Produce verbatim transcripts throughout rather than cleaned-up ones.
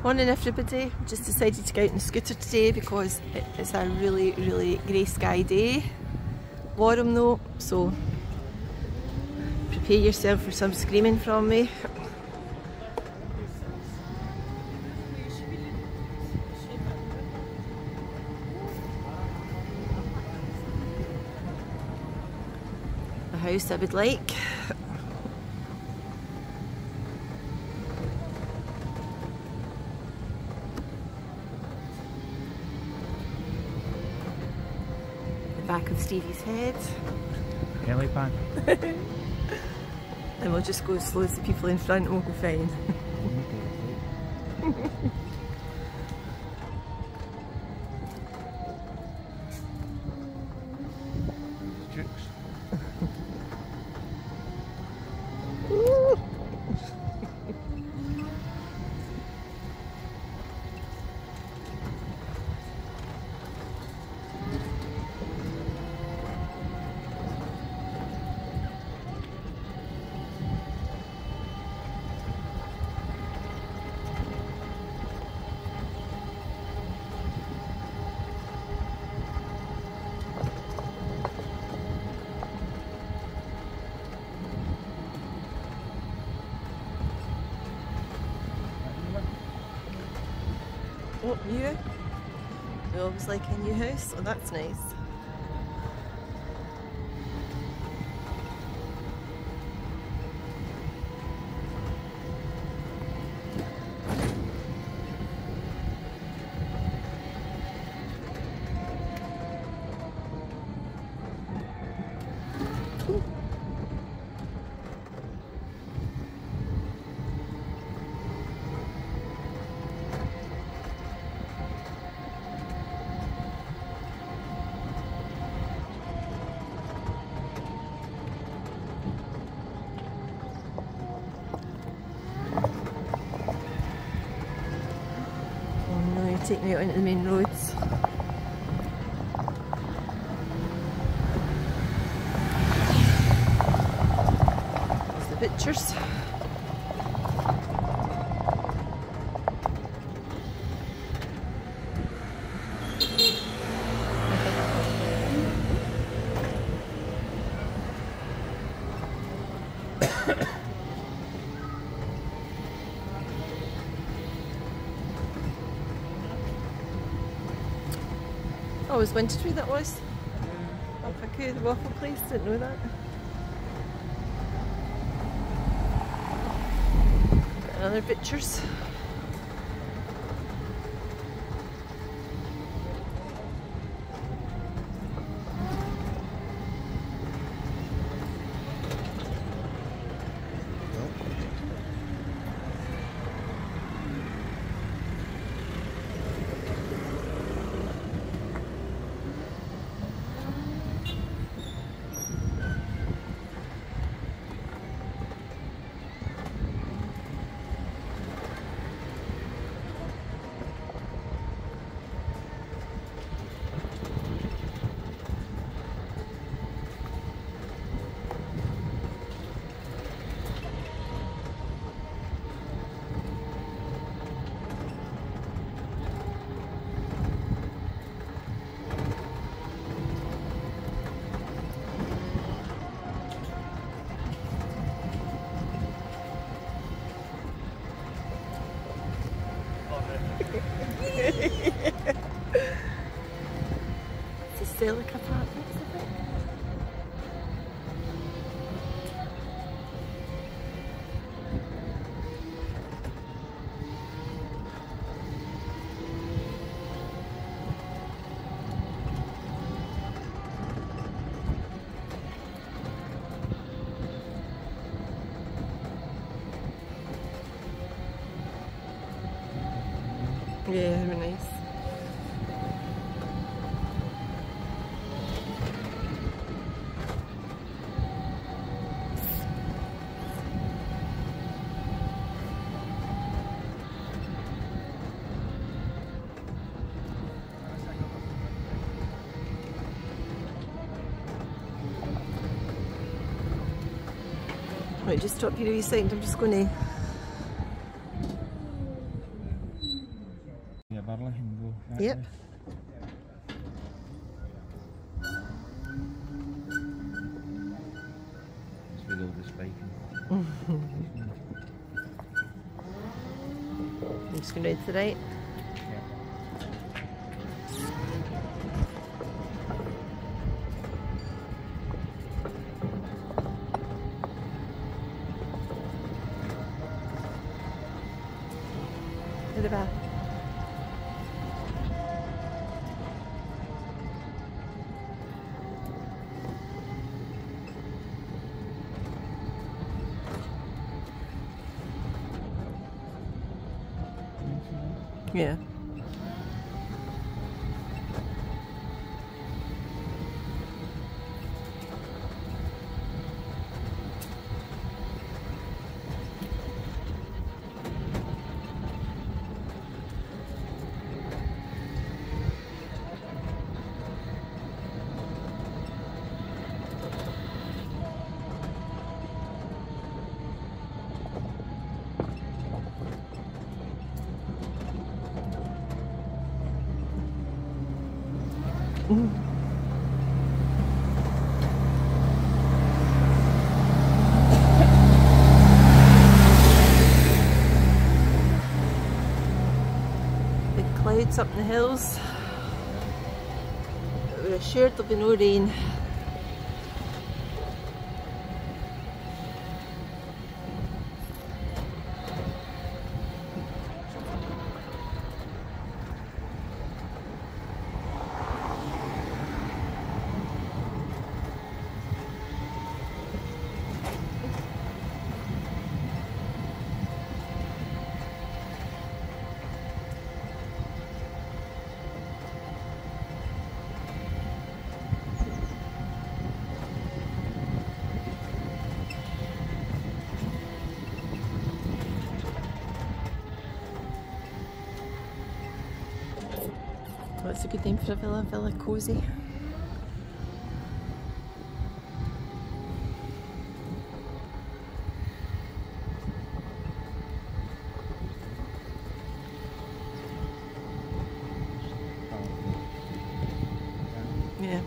Morning everybody, just decided to go out on the scooter today because it is a really really grey sky day. Warm though, so prepare yourself for some screaming from me. The house I would like. Back of Stevie's head. Helipad. And we'll just go as slow as the people in front and we'll go fine. Oh, new? We always like a new house, oh that's nice. Take me out into the main roads. There's the butchers. I always wondered where that was. Up I could, the waffle place, didn't know that. Another butcher's. It's a Celica Apartments, I think. Yeah, very nice. Right, just stop here a wee second, I'm just going to Yep. It's with all this bacon. I'm just going to read to the right. Yeah. To the back. Yeah. Mm. Big clouds up in the hills. We're assured there'll be no rain. What's a good name for a villa? Villa Cozy. Yeah.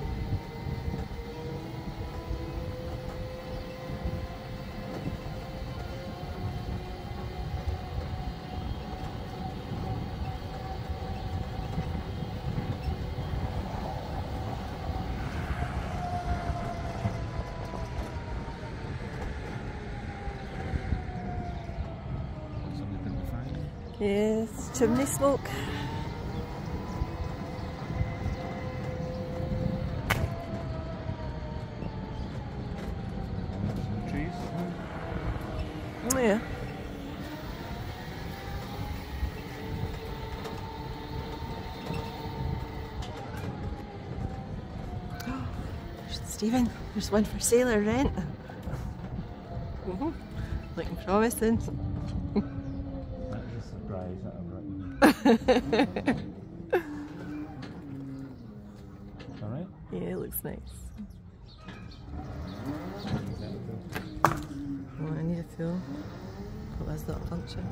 Yes, chimney smoke. Trees. Oh yeah. Stephen, there's one for sale or rent. Mm-hmm. Looking promising. That is a surprise that I've written. Alright? Yeah, it looks nice. Oh, I need a tool. Oh, that's not a function.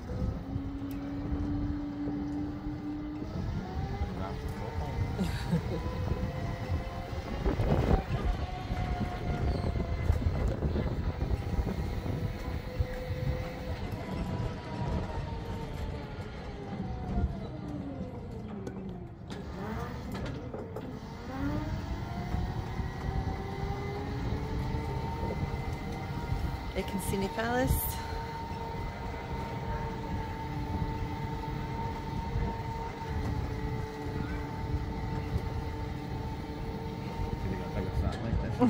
Icmeler Palace. They got bigger satellite dish.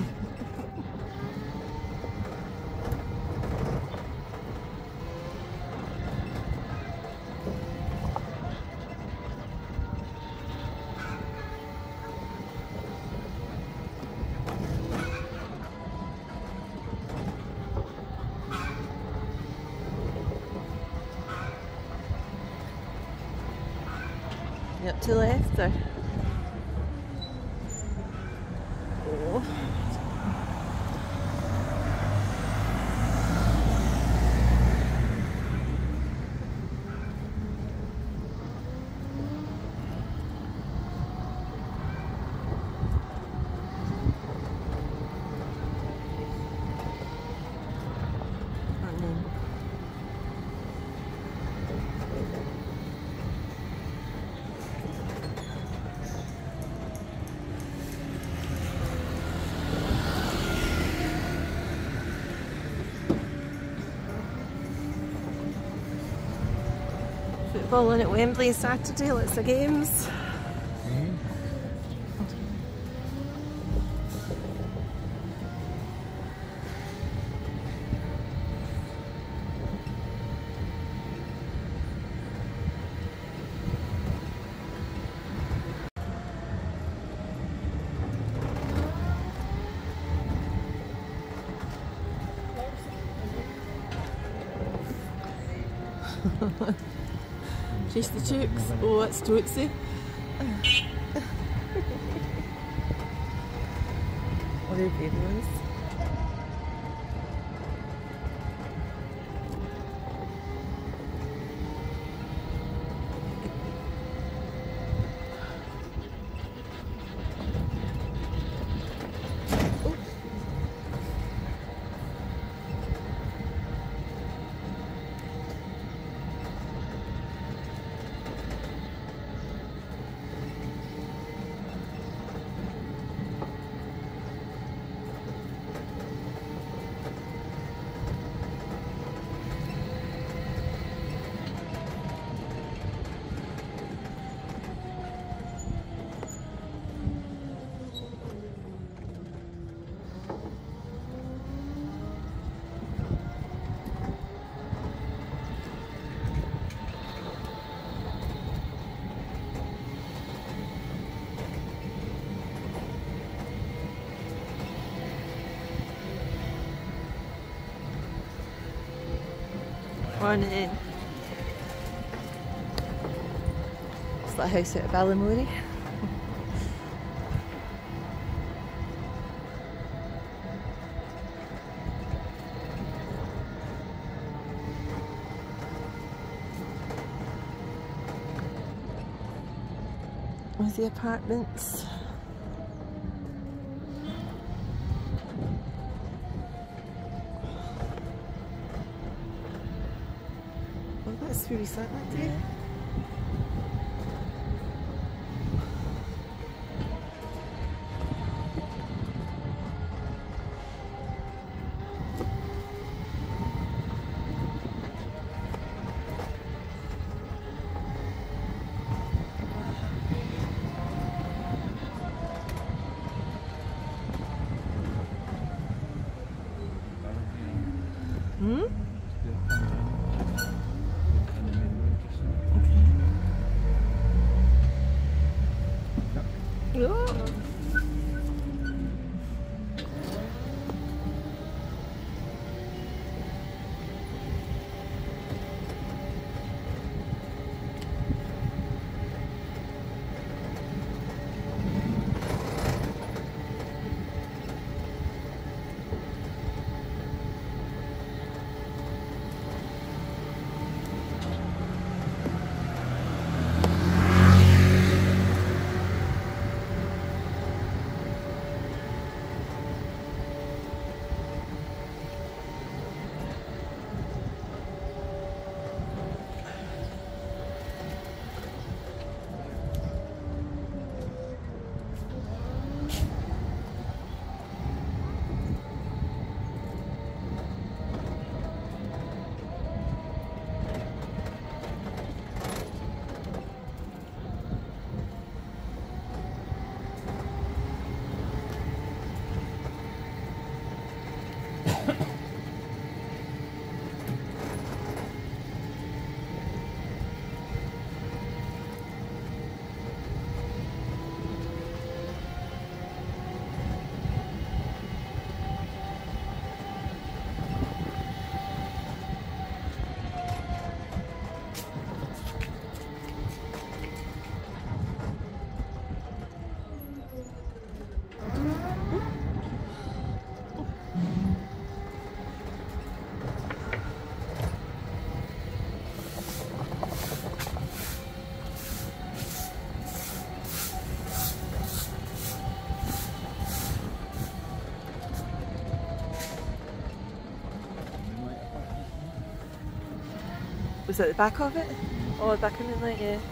You up to the left or? Oh. football on at Wembley Saturday, lots of games. Chase the chooks. Oh, that's tootsie. Oh, they're baby ones. Morning. It's that house out of Ballymory. There's the apartments. Well, that's where we sat that day. Hmm? Oh. Was that the back of it? Oh, the back of the moonlight, yeah.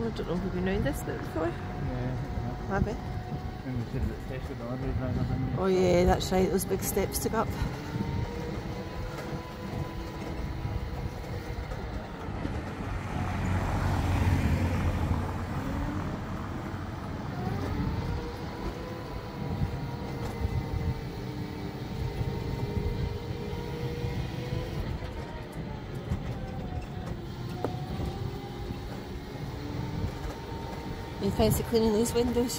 I don't know if we've been round this bit before. Yeah, Maybe. and we said about special delivery drivers in there. Oh yeah, that's right, those big steps to go up. You fancy cleaning these windows?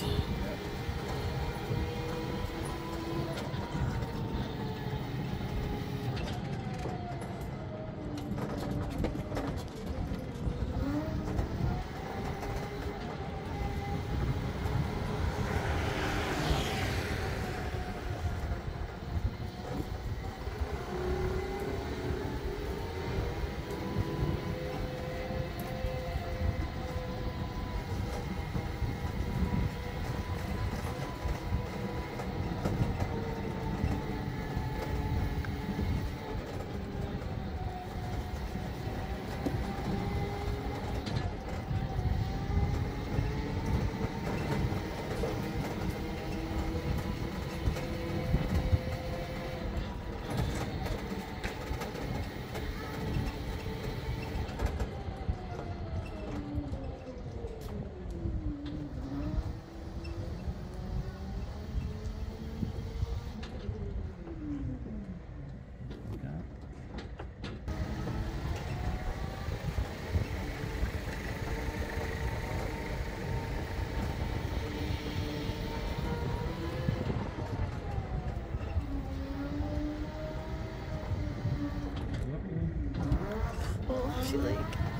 She like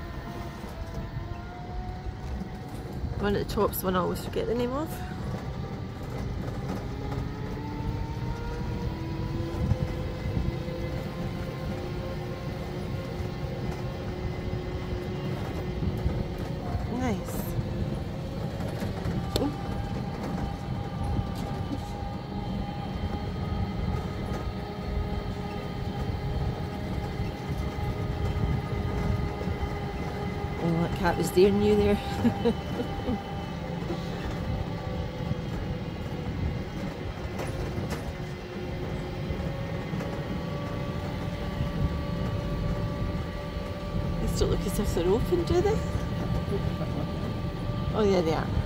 one at the top's the one I always forget the name of. Nice. Ooh. Oh, that cat was daring you there. They don't look as if they're open, do they? Oh yeah, they are.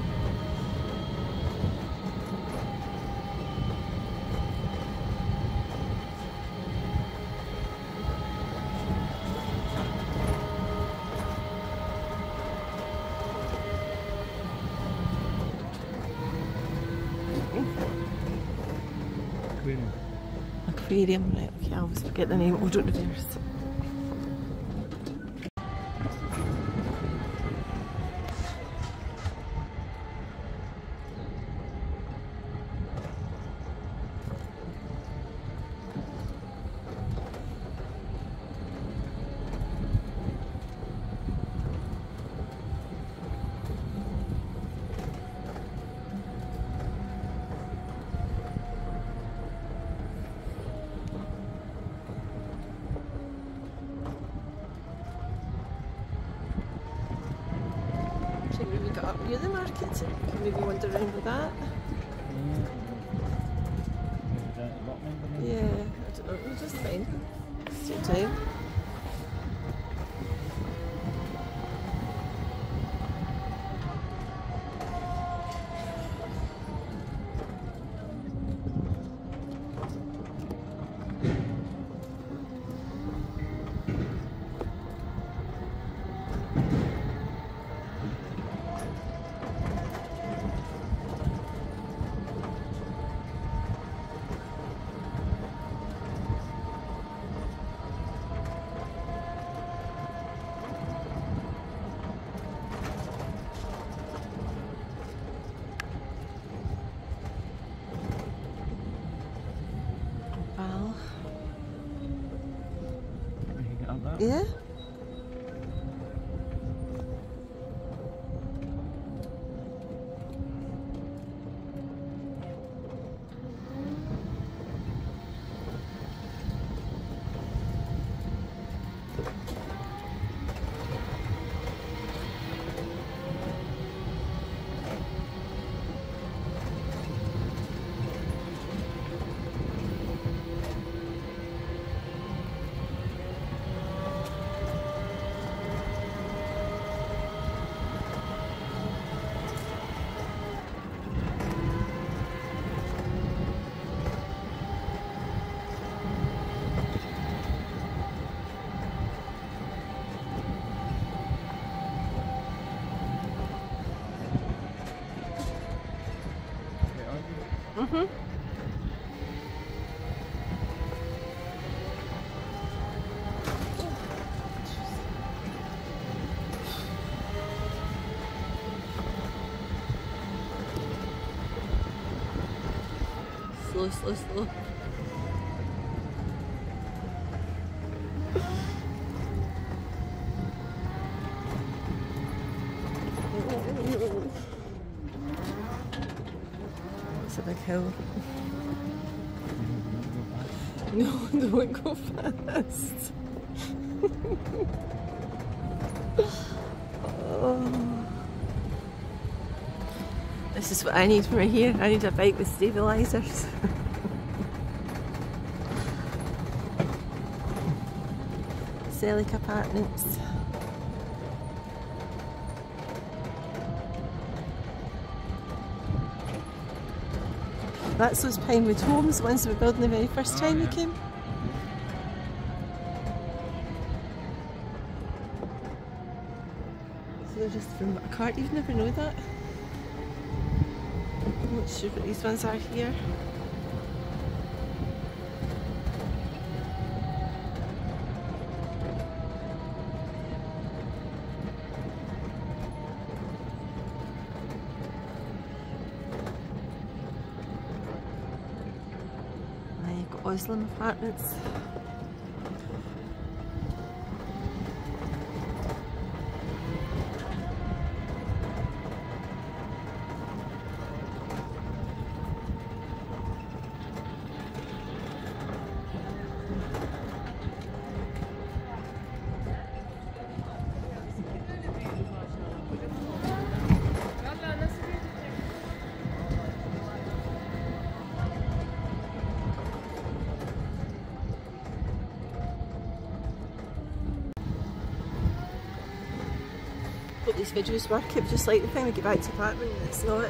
Aquarium. Aquarium, right, okay, I always forget the name, auto reverse. Maybe we got up near the market, so we can maybe wander around with that. Yeah, I don't know, we'll just fine. Still time. Well, yeah. slow, slow, slow. It's a big hill. No, don't go fast. Oh. This is what I need from right here. I need a bike with stabilisers. Celic Apartments. That's those Pinewood homes, the ones we were building the very first time we came. So they're just from a cart, you'd never know that. I'm not sure what these ones are here. And you've got Oslam Apartments. Hope these videos work. It was just like the thing we get back to the apartment and it's not.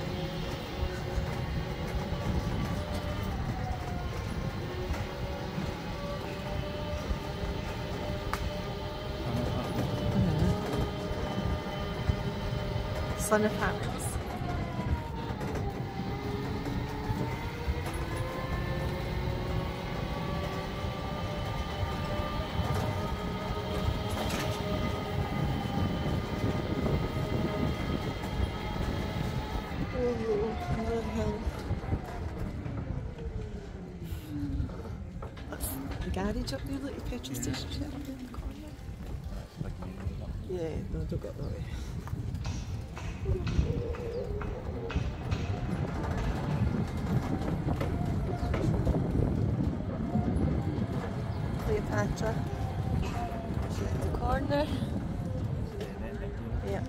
Sun Apartments. That's the garage up there, like the petrol station shit up there in the corner. Yeah, no, don't go that way. Cleopatra. She's in the corner. Yep.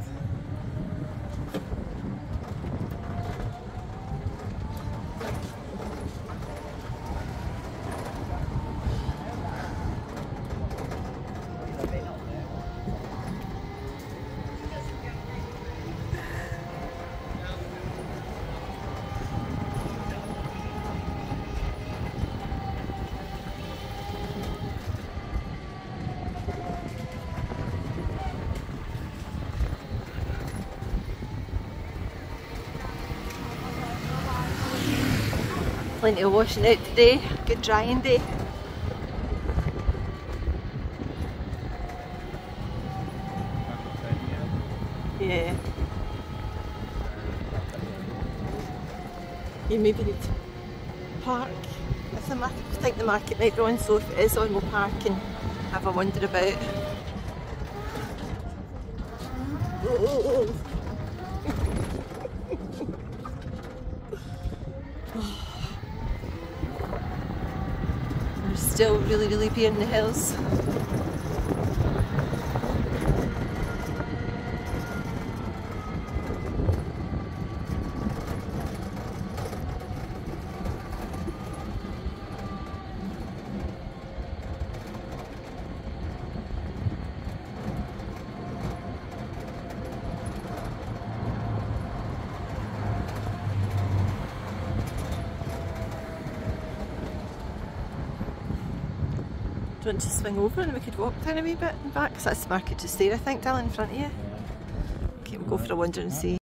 Plenty of washing out today, good drying day. Yeah. You maybe need to park. If the market, I think the market might be on, so if it is on, we'll park and have a wander about. Oh. We're still really, really bare in the hills. Do you want to swing over and we could walk down a wee bit and back? Because that's the market just there, I think, Dylan, in front of you. Okay, we'll go for a wander and see.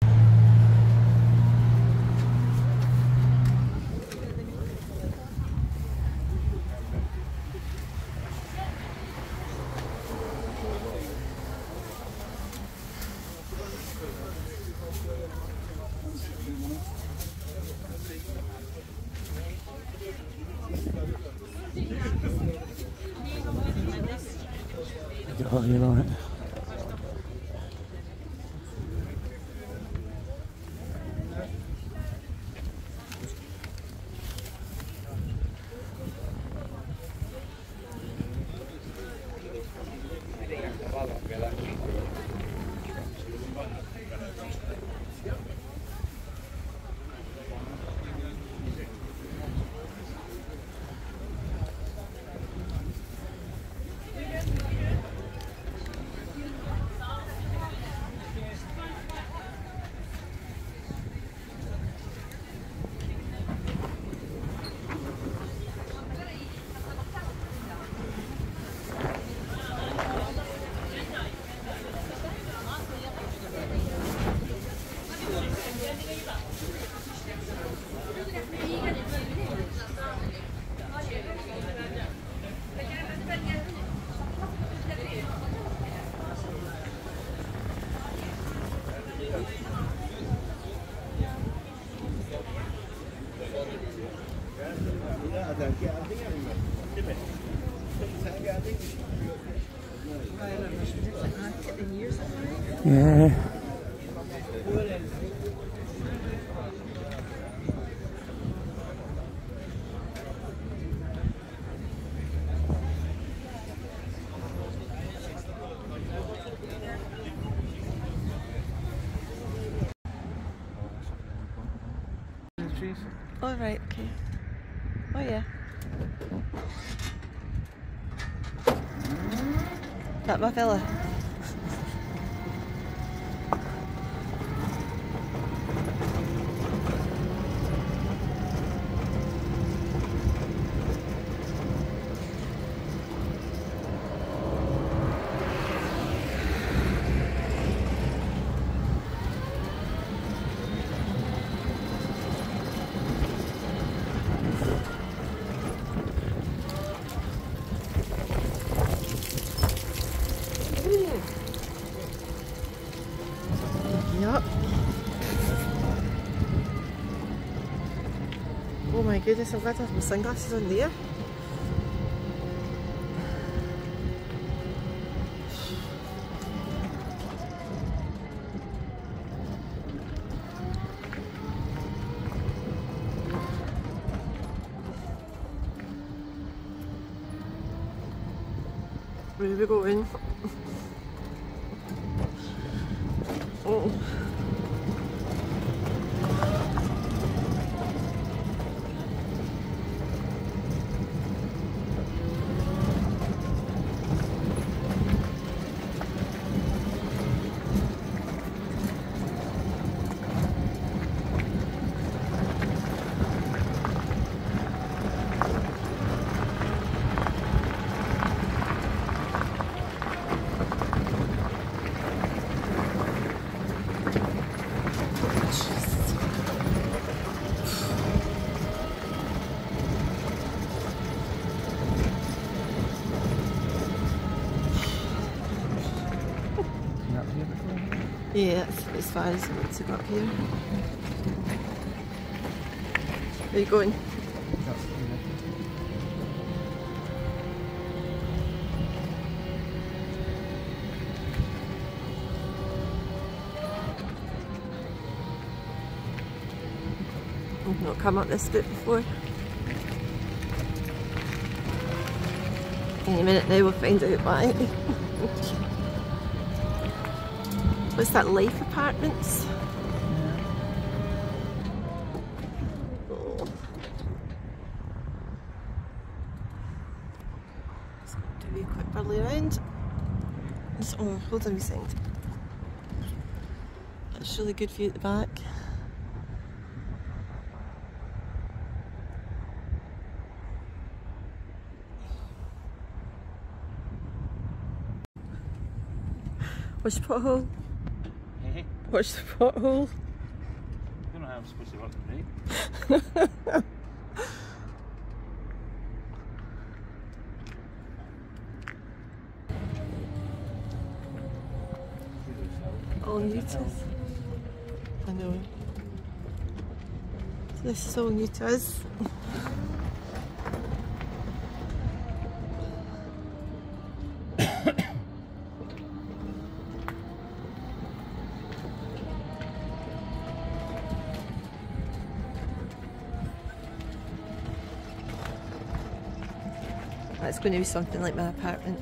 what you like. Yeah. Oh right, okay. Oh yeah. That my fella. Yup. Oh my goodness, I'm glad I have my sunglasses on there. Where are we going? Oh. Yeah, that's as far as I want to go up here. Where are you going? I've not come up this bit before. Any minute now we'll find out why. What's that, Life Apartments? Oh. Let's do a quick burly around. Just, oh, hold on a second. That's really good view at the back. Watch the pothole. Hey. Watch the pothole. I don't know how I'm supposed to work today. All new to us. I know. This is all new to us. That's going to be something like my apartment.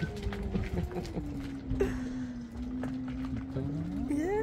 Yeah.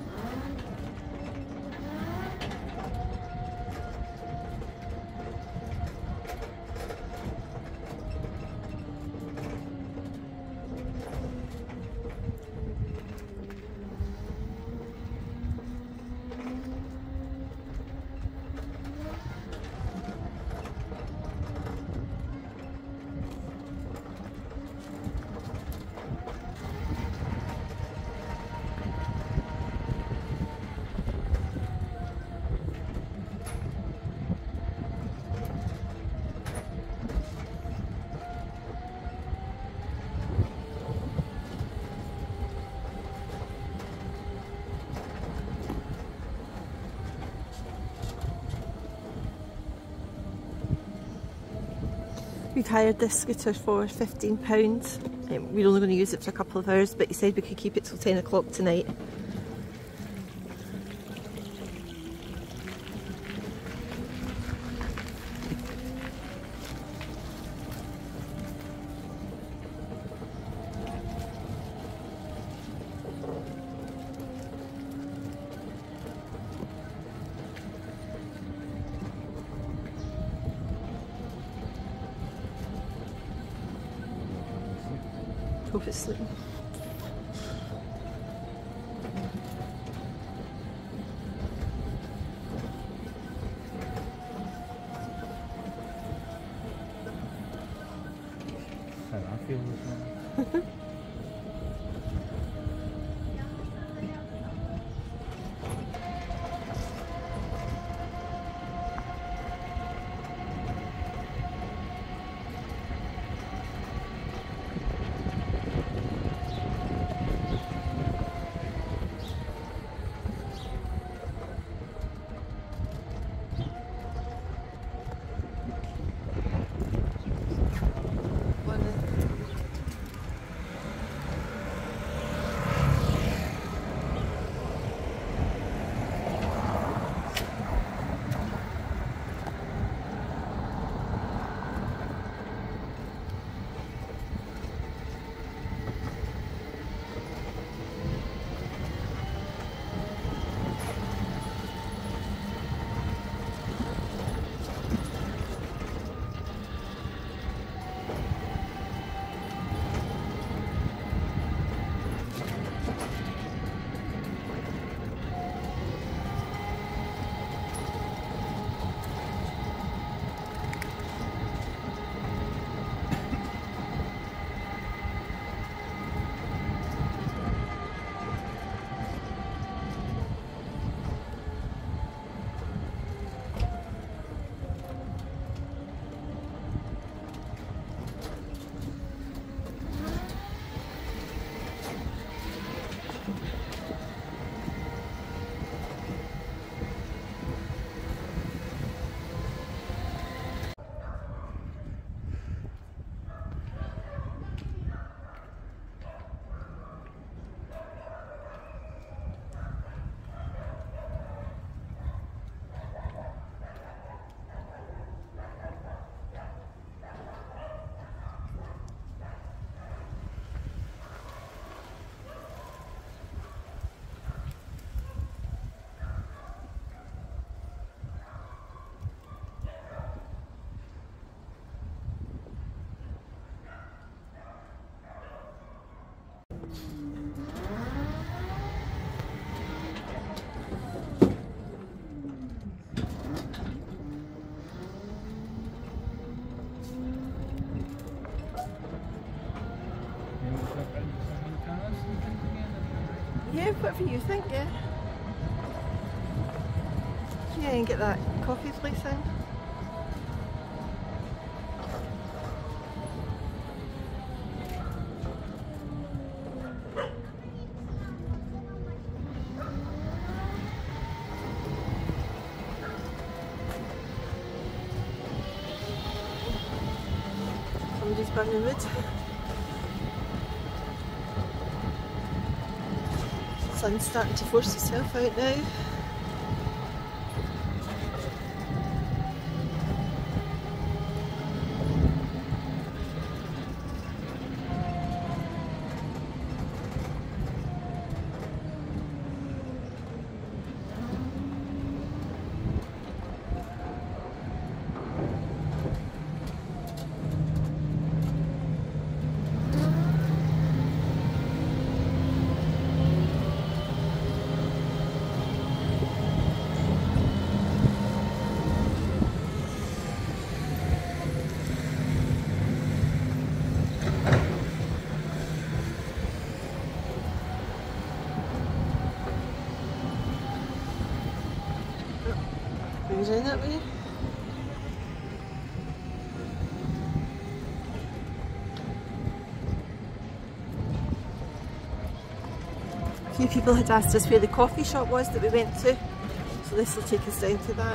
We've hired this scooter for fifteen pounds. Um, we're only going to use it for a couple of hours, but he said we could keep it till ten o'clock tonight. Hope it's sleeping. How I feel this one. Yeah, whatever you think, yeah. Yeah, and get that coffee place in. Somebody's burning wood. Sun's starting to force itself out now. Can we go down that way? A few people had asked us where the coffee shop was that we went to, so this will take us down to that.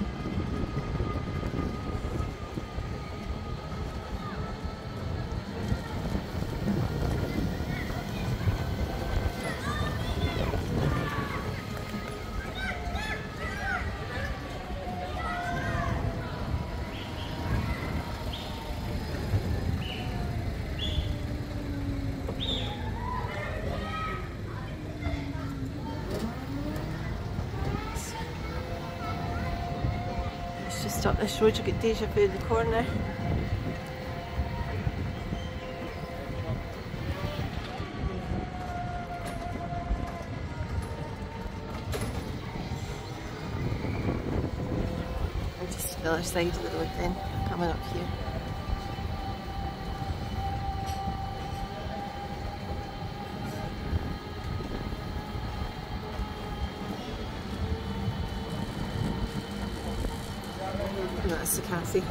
Just up this road you get Deja Vu in the corner. And just the other side of the road then, coming up here. And that's the cafe.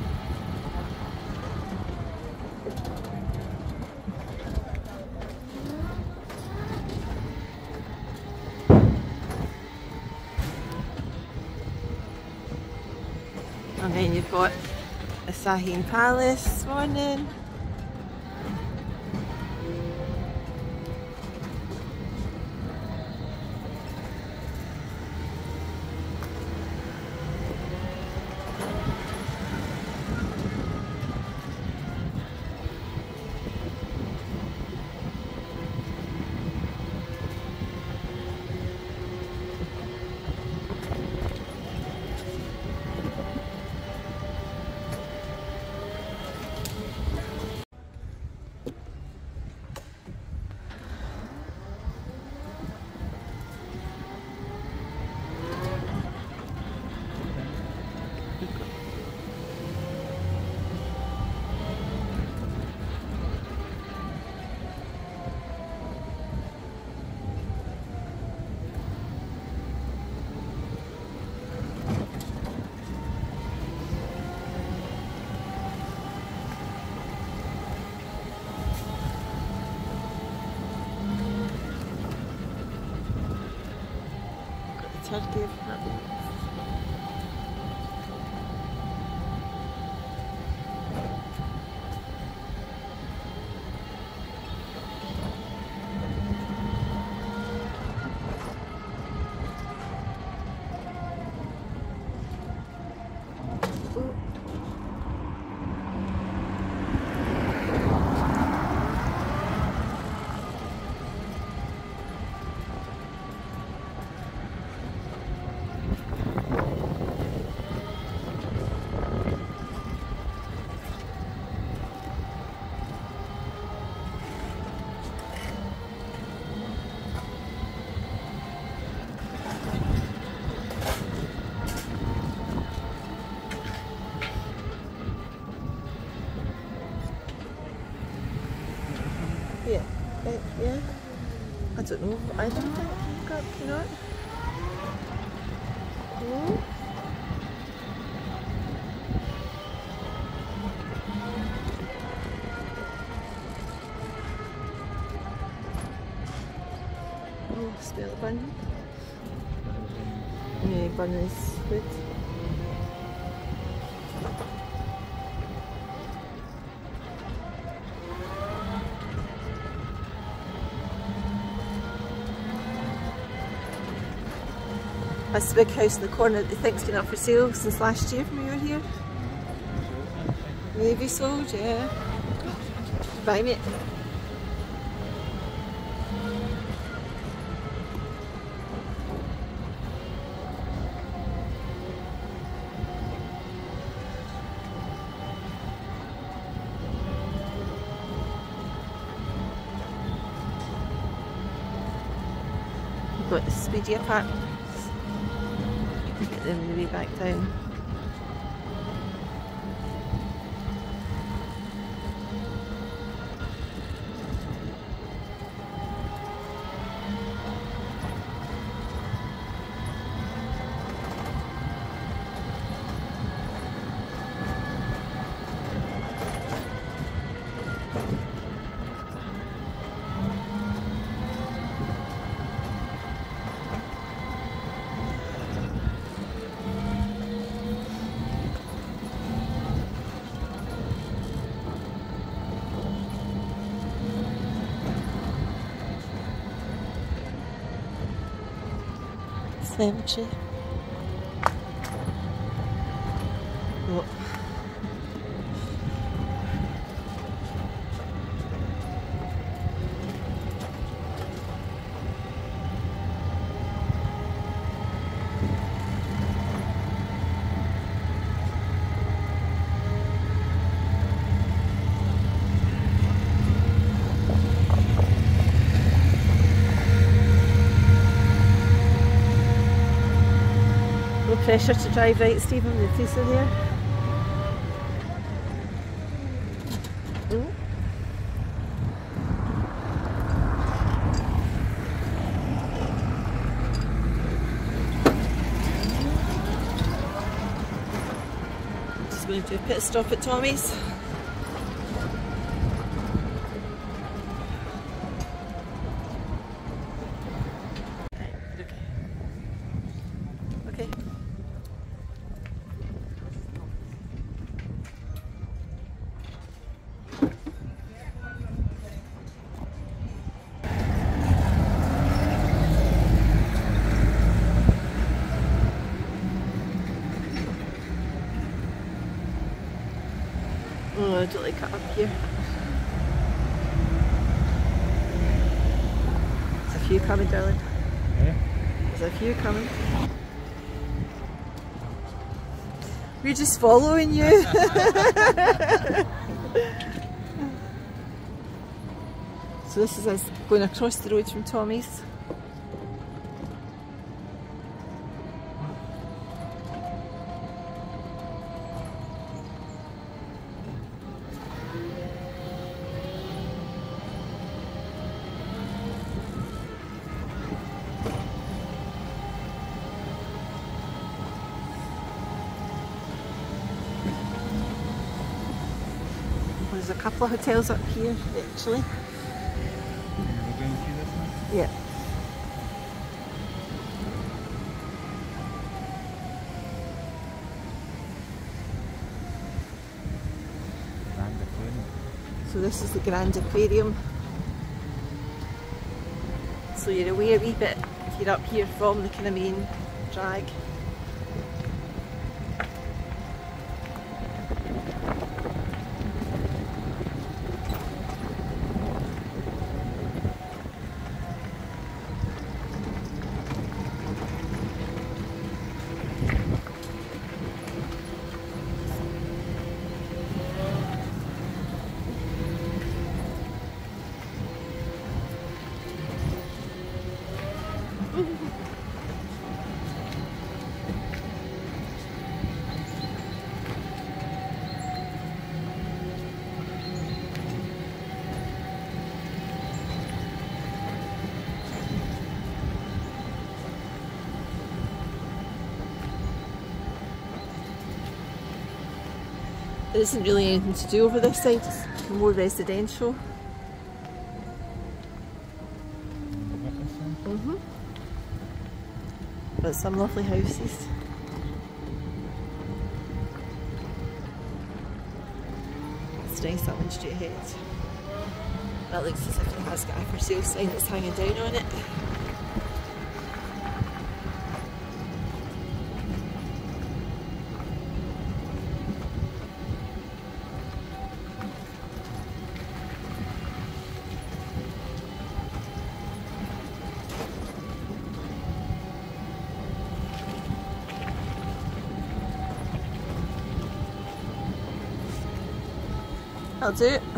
And then you've got the Sahine Palace this morning. Turkey apartment. Yeah, uh, yeah. I don't know. I don't think you've got peanut. No. Oh, smell of bun. Yeah, bun is good. That's the big house in the corner that they think's been up for sale since last year when we were here. Maybe sold, yeah. Buy me. We've got the Speedy apartment. Get them the way back down. Clementary. Oh. No pressure to drive right, Stephen, the police are here. Mm. Just going to do a pit stop at Tommy's. Okay. Oh, I don't like it up here. There's a few coming, darling. Yeah. There's a few coming. We're just following you. So this is us going across the road from Tommy's. There's a couple of hotels up here actually. We're going to see this one? Yeah. Grand Aquarium. So this is the Grand Aquarium. So you're away a wee bit if you're up here from the kind of main drag. There isn't really anything to do over this side, it's more residential. Mm-hmm. But some lovely houses. It's nice, that one straight ahead. That looks as if it has got a for sale sign that's hanging down on it. I'll do it.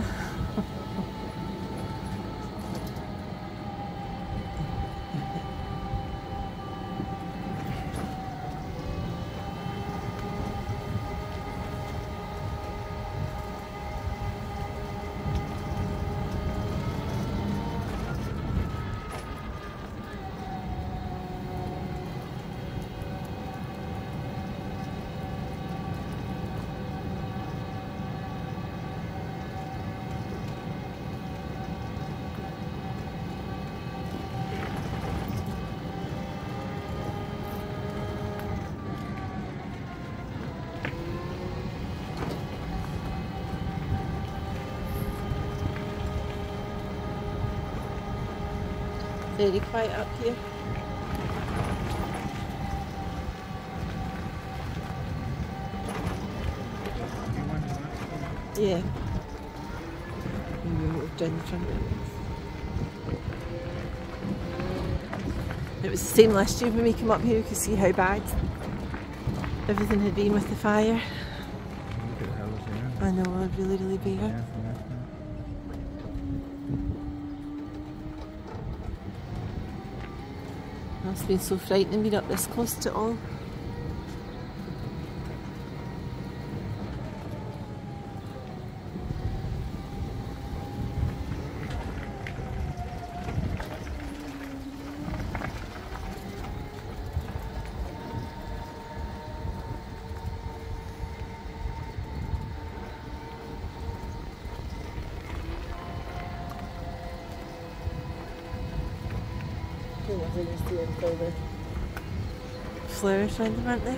Very quiet up here. Yeah. Maybe we'll walk down the front. It was the same last year when we came up here. You could see how bad everything had been with the fire. Look at the house there. I know, really, really bare. Yeah, from there. It's been so frightening being up this close to it all. Flowers around them, aren't they?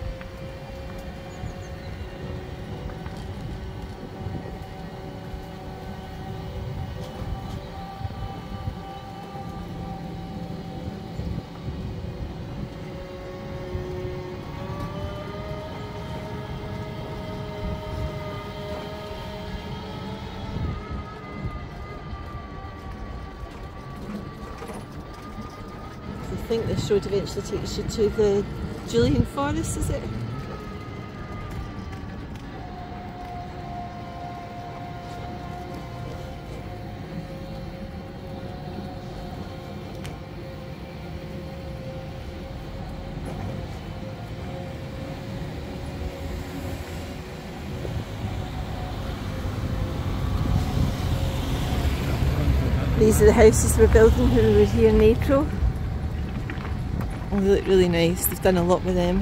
I think this road eventually takes you to the Julian Forest, is it? These are the houses we're building when we were here in April. Oh, they look really nice. They've done a lot with them.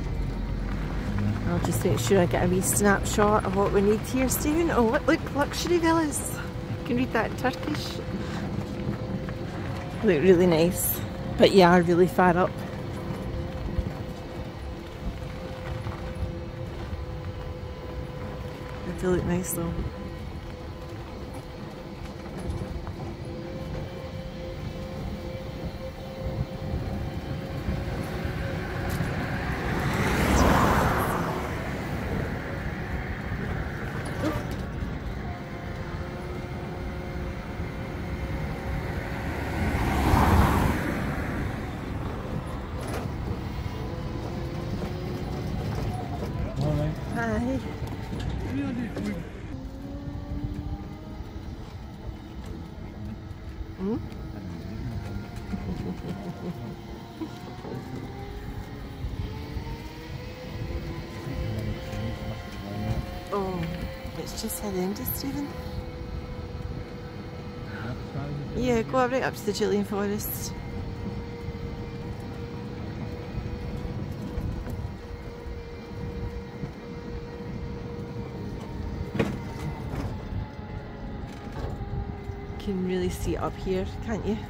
I'll just make sure I get a wee snapshot of what we need here, Stephen. Oh, look, look, luxury villas. You can read that in Turkish. They look really nice, but yeah, are really far up. They do look nice though. Hi. Hmm? Oh, it's just had ended, Stephen. Yeah, go right up to the Julian Forest. You can really see it up here, can't you?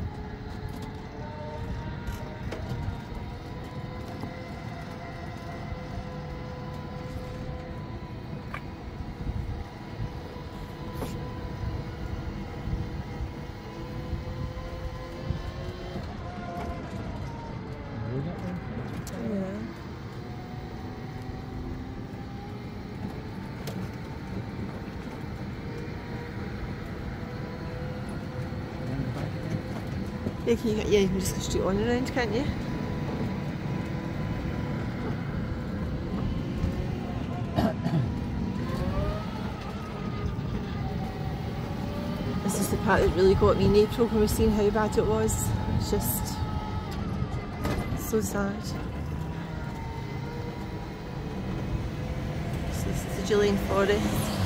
Yeah, can you, yeah, you can just go straight on and around, can't you? This is the part that really got me in April when we were seeing how bad it was. It's just so sad. So this is the Julian Forest.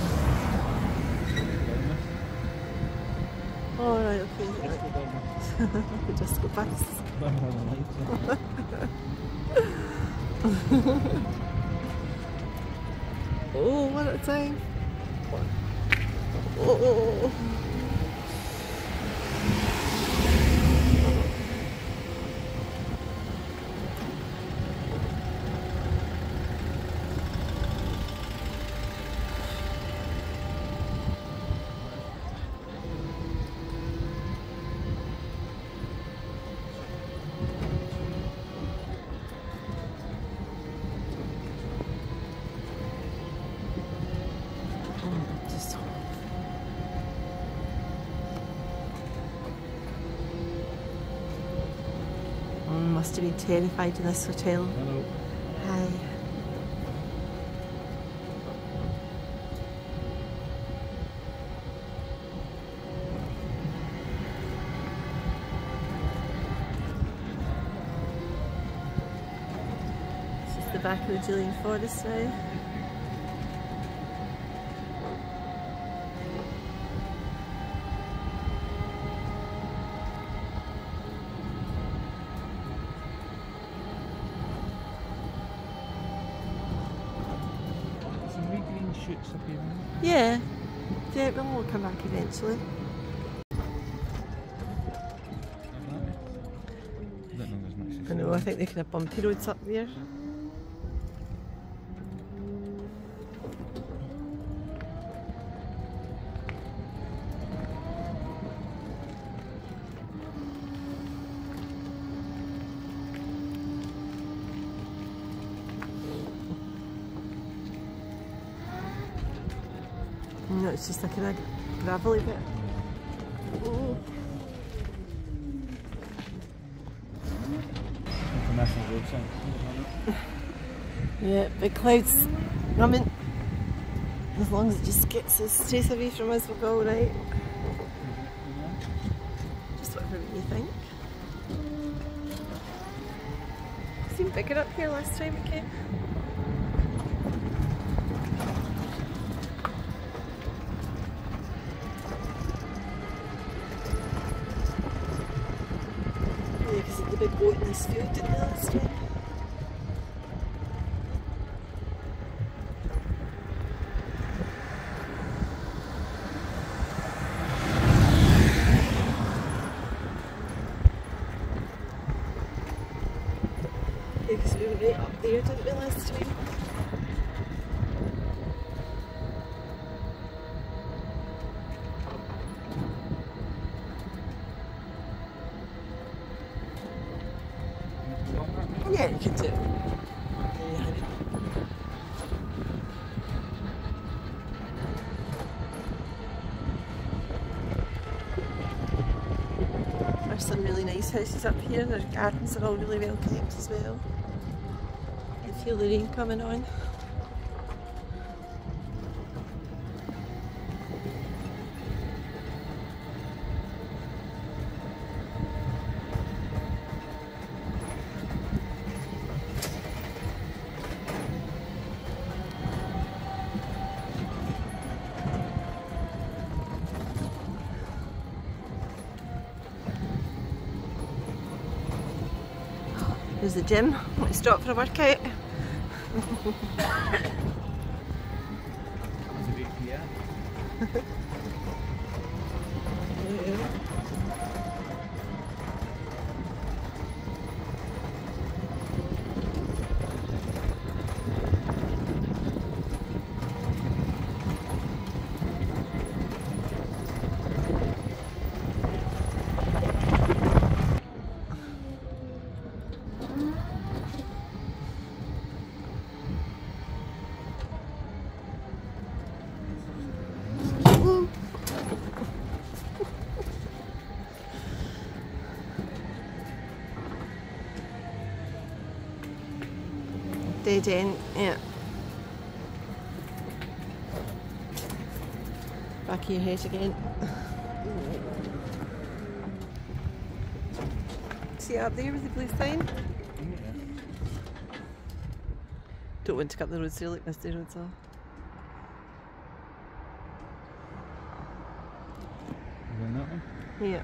Oh right, okay. We just go past. Oh, what a time! Oh. Mm, must have been terrified in this hotel. Hello. Hi. This is the back of the Julian Forest now. Shoots up here. Yeah, yeah, it will come back eventually. I don't know there's much. I know, I think they can have bumpy roads up there. No, it's just like a gravelly bit. Oh. International road sign. Yeah, big clouds coming. As long as it just gets us straight away from us, we'll go alright. Just whatever you think. It seemed bigger up here last time we came. The big boat in this field didn't they last time? Yeah, because we were right up there, didn't we, last time? Yeah, you can do it. Yeah. There's some really nice houses up here. Their gardens are all really well kept as well. You feel the rain coming on. There's the gym. Let's stop for a workout. Dead end, yeah. Back of your head again. See up there with the blue sign? Yeah. Don't want to cut the roads there like misty roads are. You going that one? Yeah.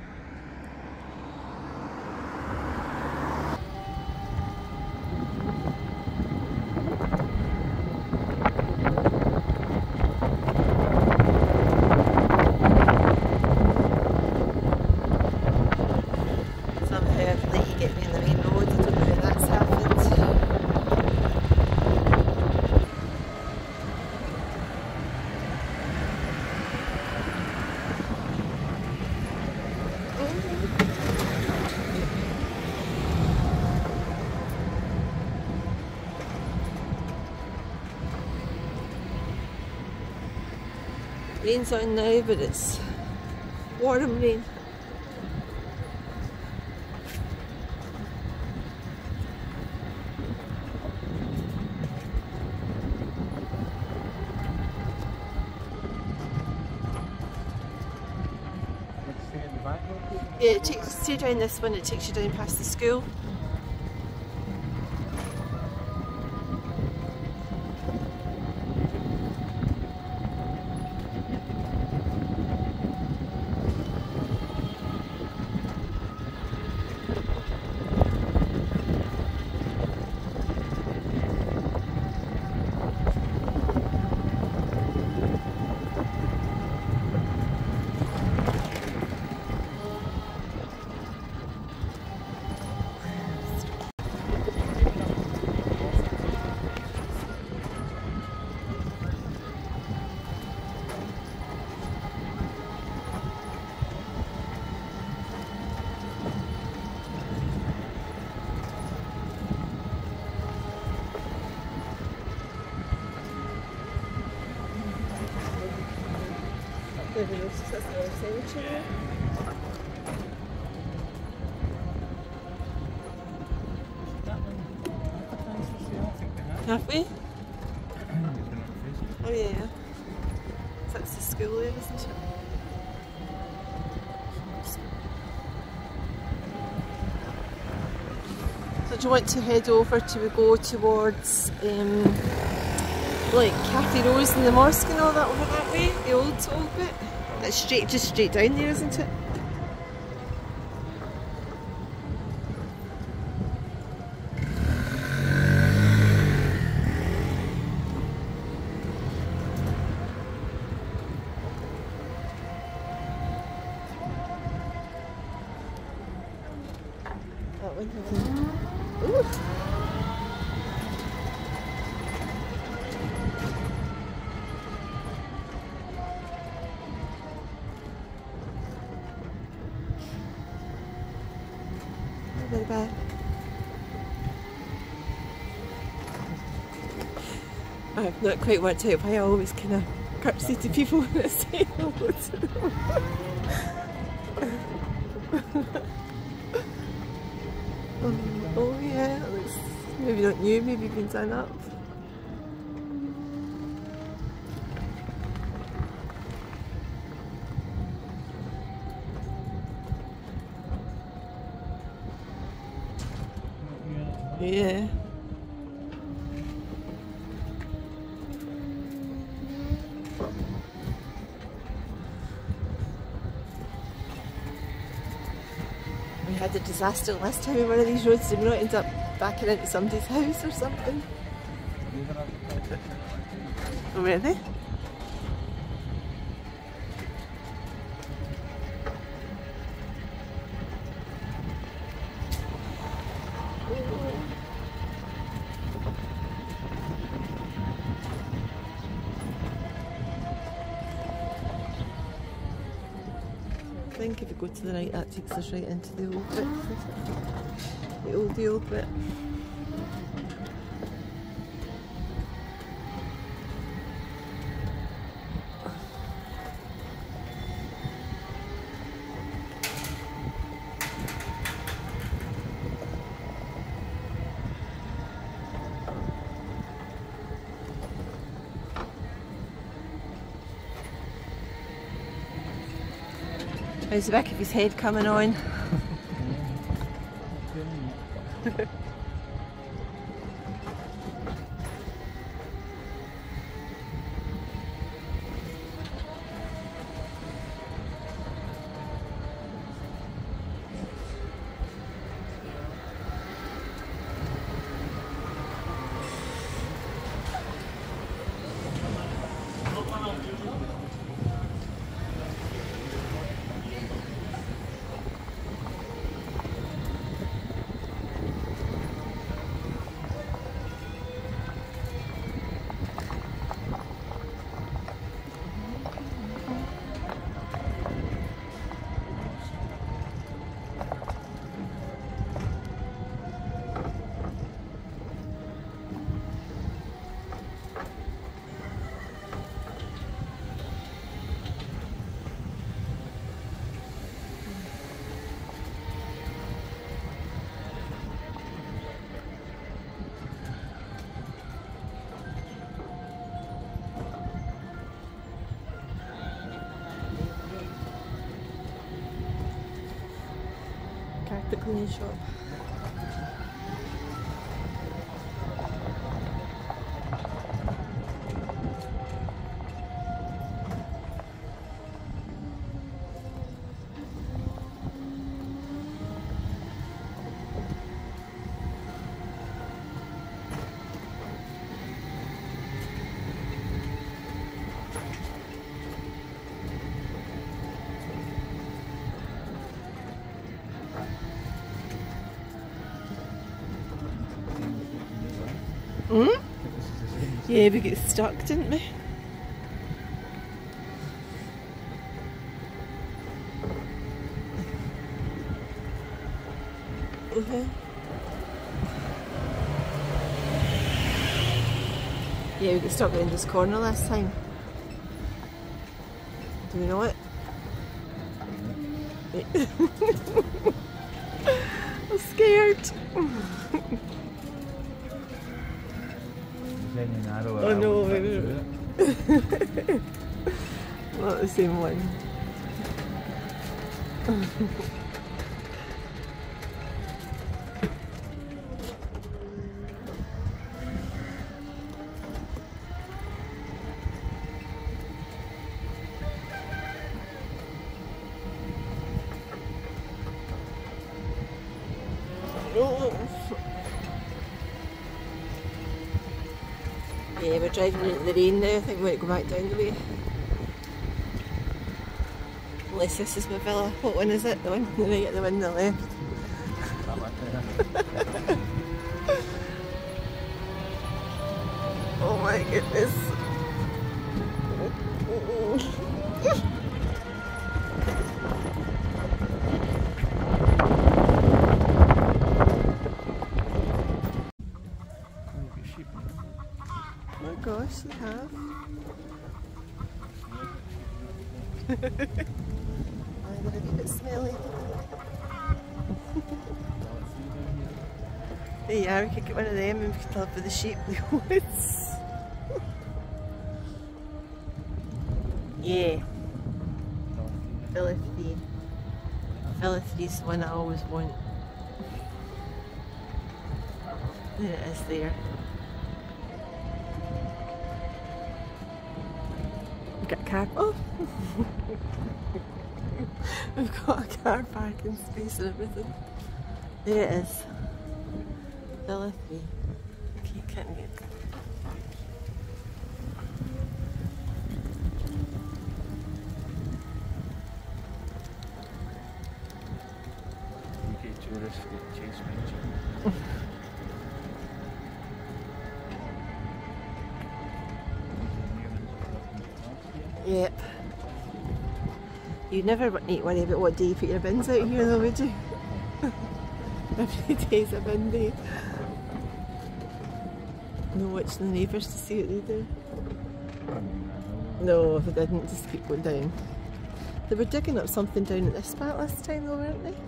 Rain's on now, but it's warm rain. Yeah, it takes, stay down this one, it takes you down past the school. Have we? Oh yeah. That's the school there, isn't it? So do you want to head over to go towards um, like Cathy Rose and the mosque and all that over that way? The old old bit? It's straight, just straight down there, isn't it? That one has a... Ooh. Very bad. I've not quite worked out why I always kind of curtsy to people when I say hello to them. um, oh yeah, it looks maybe not new, maybe been done up. Yeah. We had a disaster last time on one of these roads, did we not end up backing into somebody's house or something? Oh really? I think if you go to the right, that takes us right into the old bit. The old, the old bit. How's the back of his head coming on? the cleaning shop. Hmm? Yeah, we got stuck, didn't we? Uh-huh. Yeah, we got stuck in this corner last time. Do we know it? I'm scared. Oh no, not the same one. Yeah, we're driving into the rain now. I think we might go back down the way. Unless this is my villa. What one is it? The one on the right or the one on the left? Oh my goodness. Oh my gosh, they have. I'm gonna be a bit smelly. Yeah, we could get one of them and we could live with the sheep in the woods. Yeah. Villa three. Villa three's the one I always want. There it is there. We've got a car. Oh! We've got a car parking space and everything. There it is. Villa three. Okay, can't get. U K tourists get chased by Yep. You'd never need to worry about what day you put your bins out here though, would you? Every day's a bin day. No watching the neighbours to see what they do. No, if they didn't, just keep going down. They were digging up something down at this spot last time though, weren't they?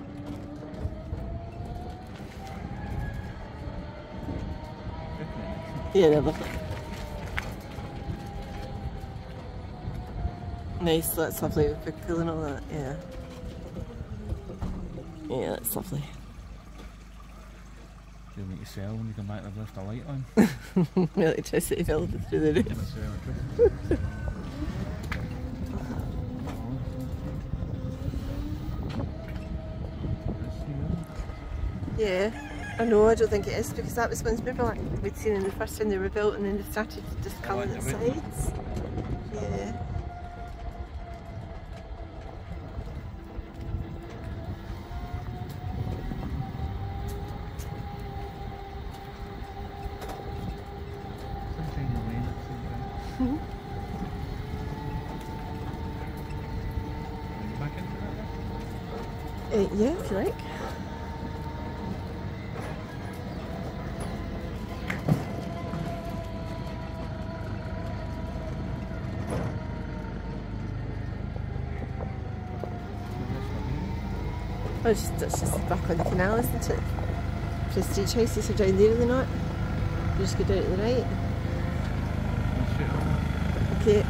Yeah, they're lovely. Nice, that's lovely with the pool and all that, yeah. Yeah, that's lovely. You'll need to sell when you come back, they've left a light on. The electricity bill through the roof. Yeah, I know, I don't think it is because that was ones maybe like we'd seen in the first time they were built and then they started to just colour the sides. Yeah. Mm-hmm. Back into that Uh, yeah, if you like. Oh, it's just, it's just back on the canal, isn't it? Prestige houses are down there, are they not? You just go down to the right. Okay.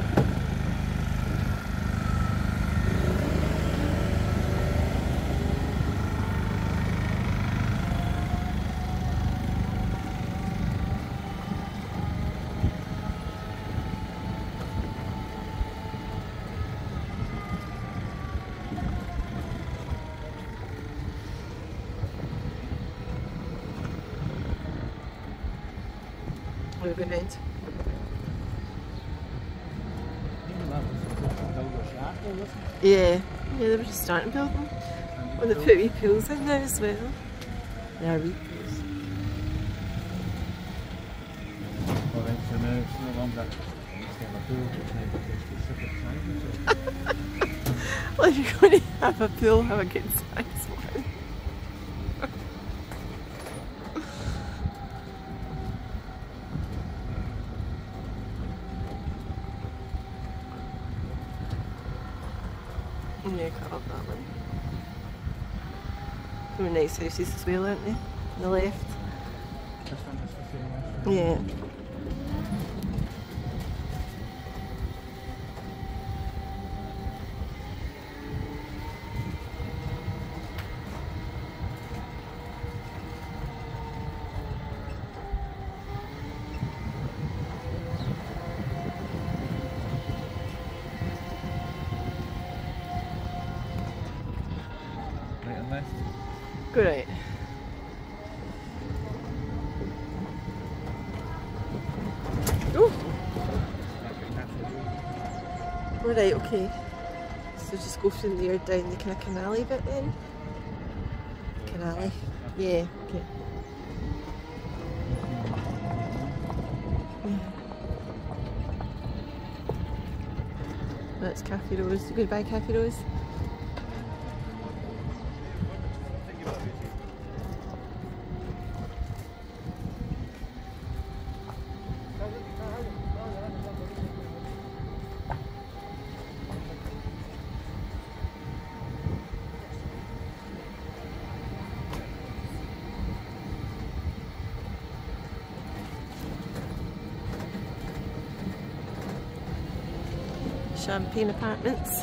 we're going round. Yeah, yeah, they were just starting building. Oh, they put wee pools in now as well. There are wee pools. Alright, so now it's no longer instead of a pool, it's now just a separate size. Well, if you're going to have a pool, have a good size one. Yeah, cut up that one. They were nice houses as well, aren't they? On the left. This one is the same one. Yeah. Right and left. Go right. Oh! Alright, okay. So just go from there down the kind of canal-y bit then? Canal-y. Yeah, okay. Yeah. That's Cafe Rose. You going to buy Cafe Rose? Champagne Apartments.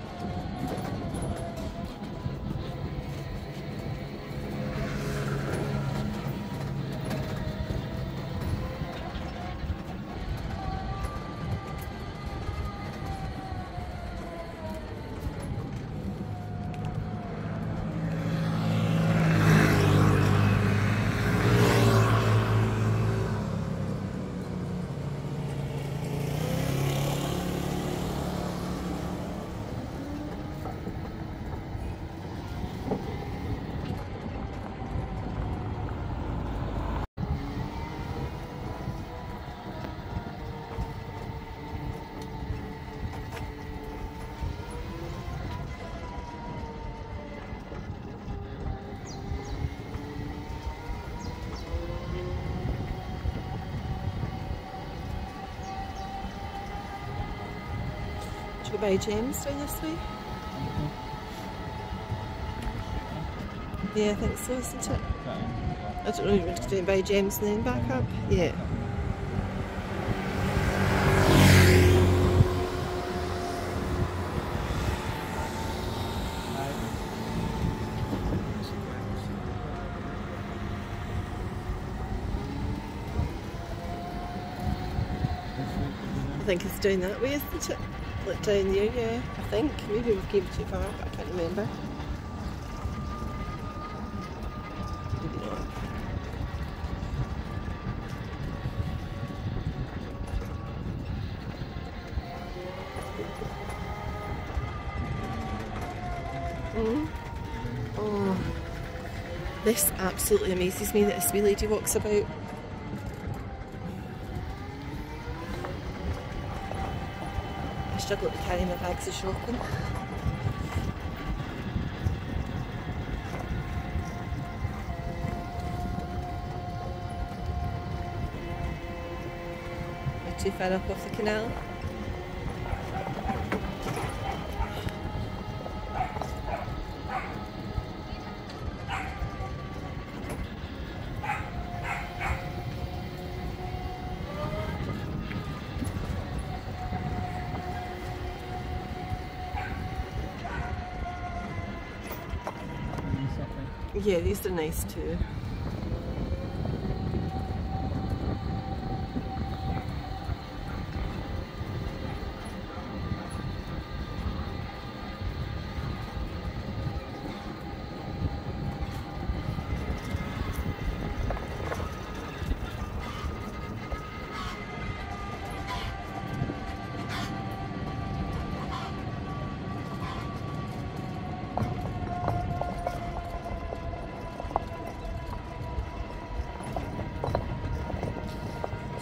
Should we buy gems down this way? Mm-hmm. Yeah, I think so, isn't it? I don't know if you want to do buy gems and then back up. Yeah. I think it's down that way, isn't it? Like down there, yeah, I think. Maybe we've came too far, but I can't remember. Maybe not. Mm. Oh, this absolutely amazes me that this wee lady walks about. I struggle to carry my bags of shopping. Am I too far up off the canal? Yeah, these are nice too.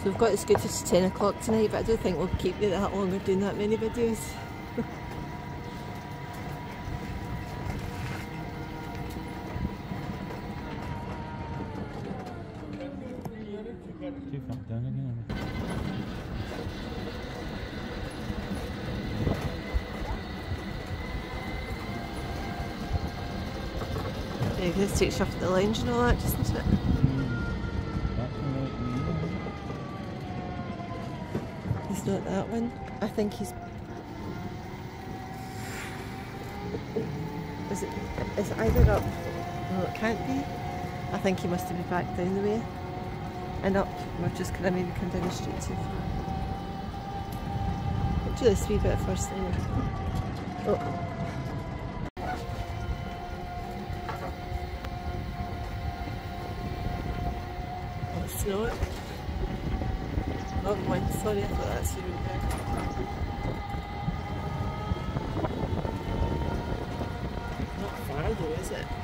So we've got the scooter to ten o'clock tonight, but I don't think we'll keep you that long or doing that many videos. Too far down again. Yeah, this takes you off the lounge and all that, doesn't it? He's not that one. I think he's... Is it, is it either up? No, it can't be. I think he must have been back down the way. And up. We're just going to maybe come down the street too far. We'll do this wee bit first anyway. Oh. It's not. Oh, mine. Sorry, I thought that's you in there. Not far though, is it?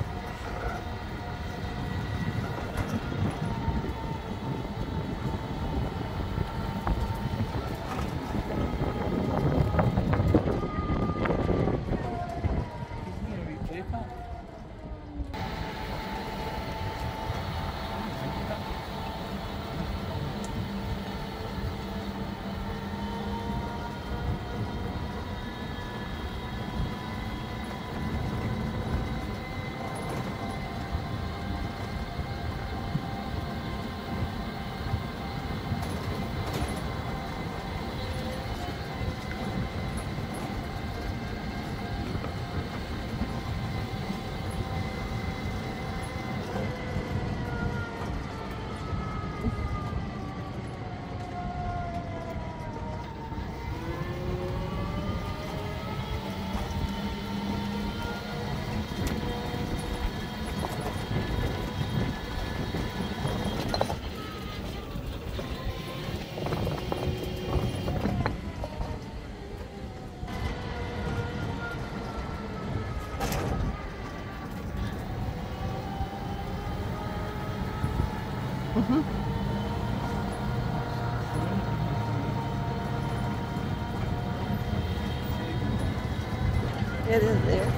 Mm-hmm. It is there.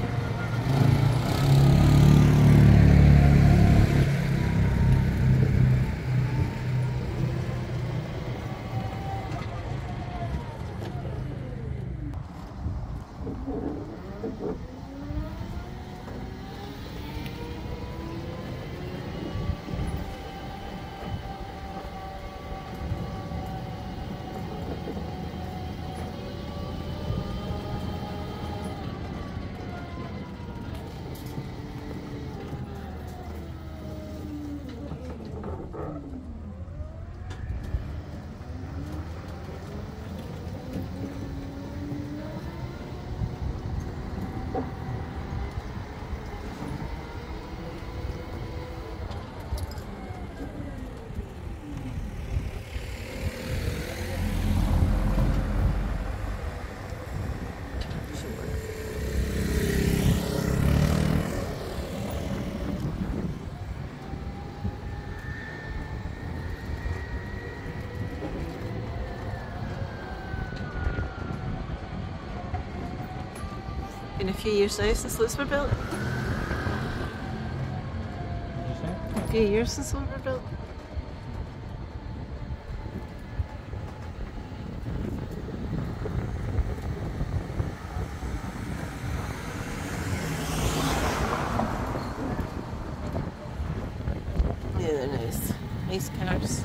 Been a few years now since those were built. A few years since those were built. Yeah, they're nice. Nice cars.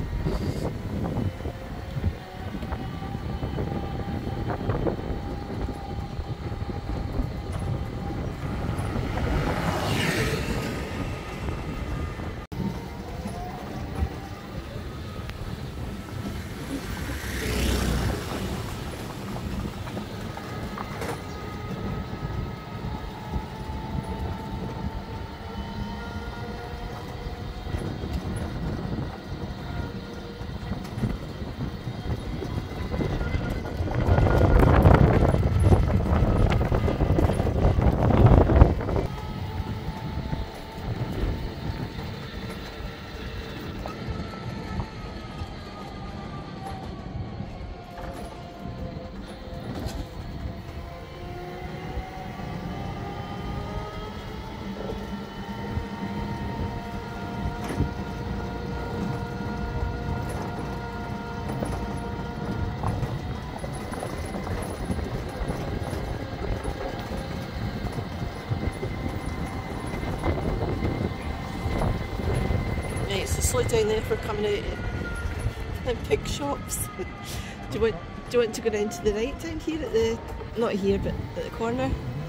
slow down there if we're coming out in pig shops. do you want do you want to go down to the right down here at the not here but at the corner?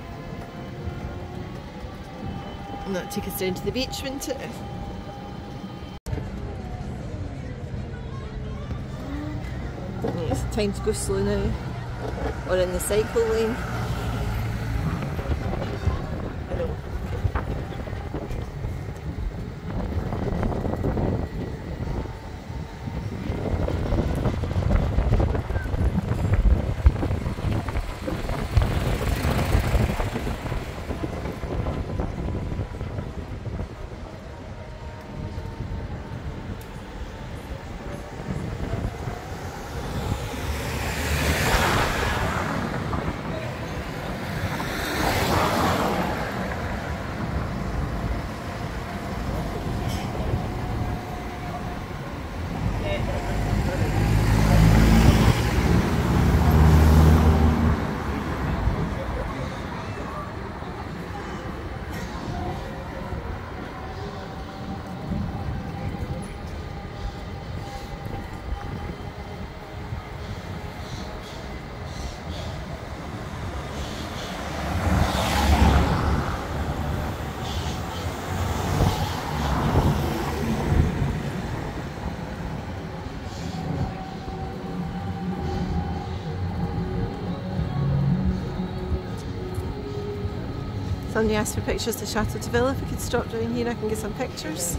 And that'll take us down to the beach, wouldn't it? It's time to go slow now. Or in the cycle lane. I know. Somebody asked for pictures of Chateau de Ville. If we could stop down here, I can get some pictures.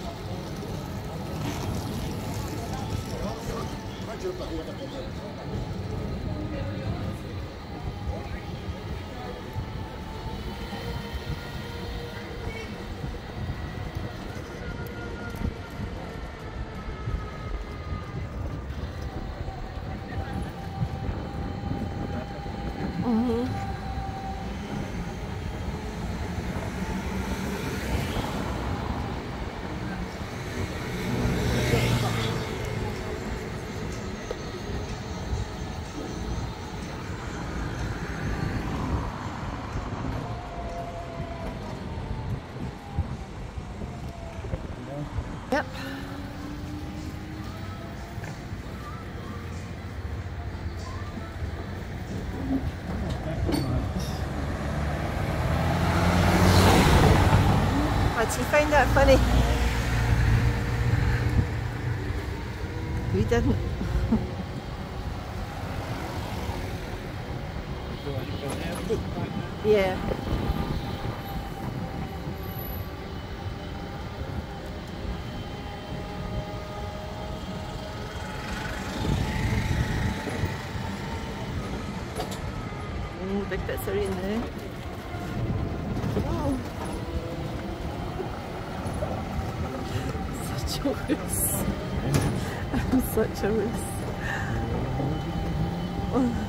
Mm-hmm. Yep. Did you find that funny? We didn't. Yeah. Mm, big bits are in there. Wow. Such a wuss. I'm such a wuss. Oh.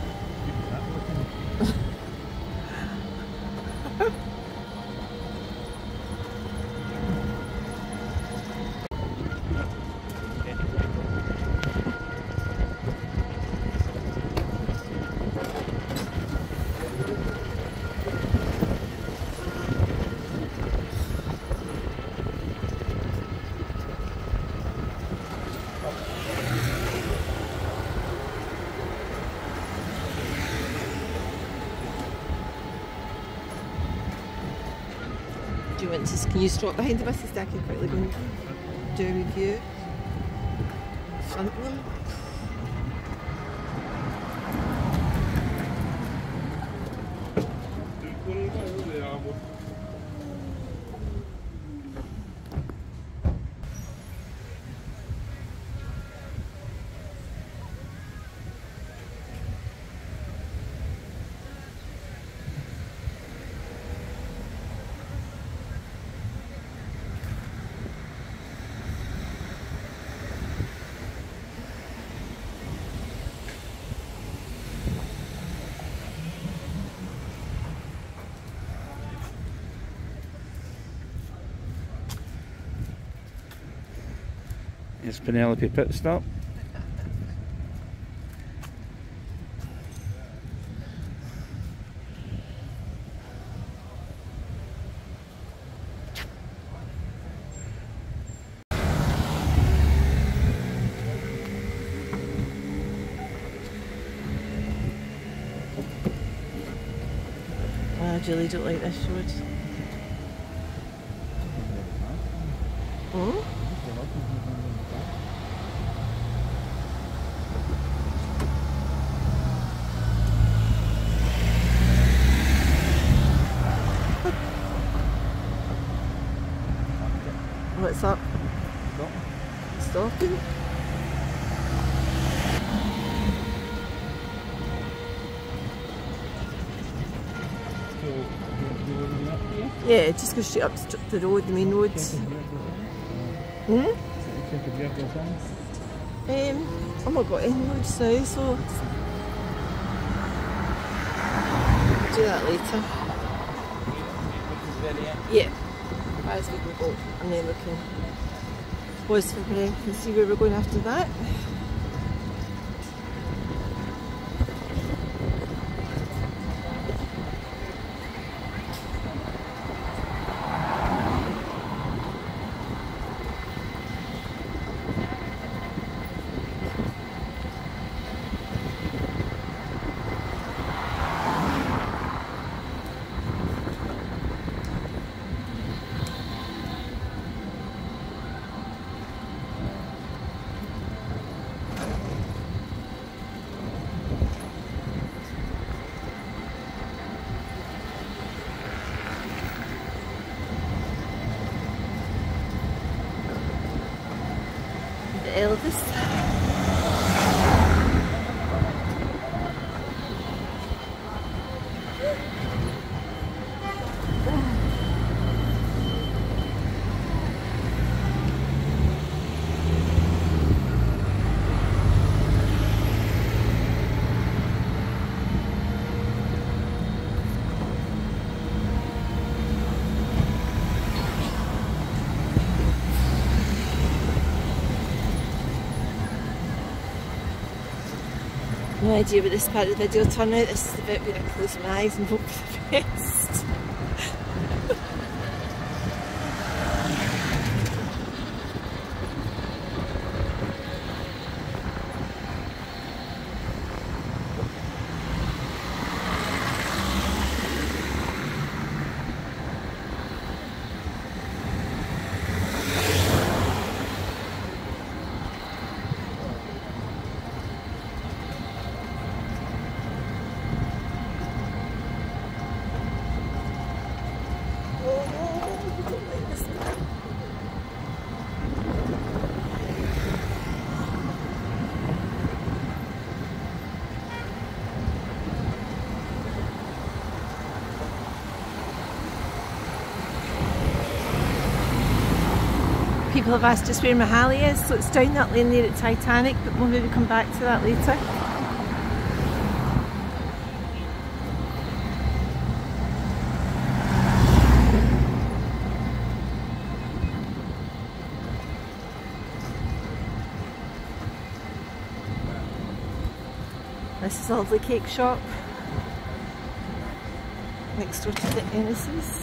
Do you want to, can you stop behind the buses so I can quickly go and do a review? Front of them. It's Penelope pit stop. really don't like this road. Hmm? What's up? Stopping? Yeah, just go straight up the road, the main road. Hmm? Um, I've not got any roads now, so I'll do that later. Yeah, as we go, and then we can pause for breath and see where we're going after that. Elvis. No idea what this part of the video will turn out. This is the bit where I close my eyes and hope for the best. People have asked us where Mahali is, so it's down that lane there at Titanic, but we'll maybe come back to that later. This is a lovely cake shop next door to the Ennis's.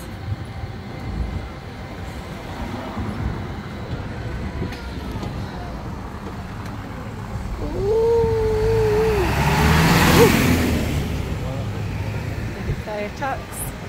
Fire trucks.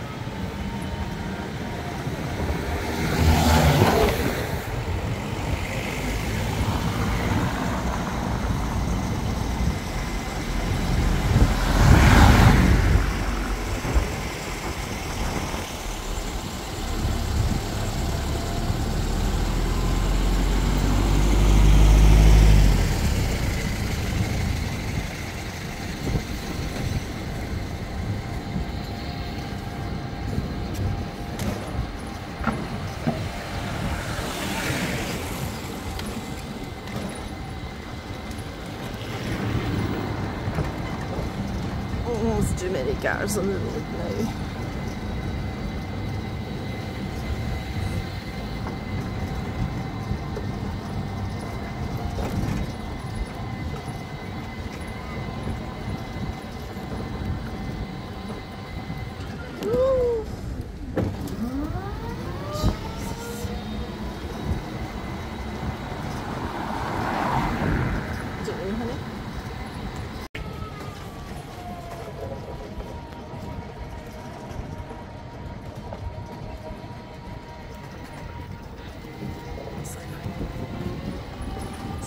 Almost too many cars on the road now.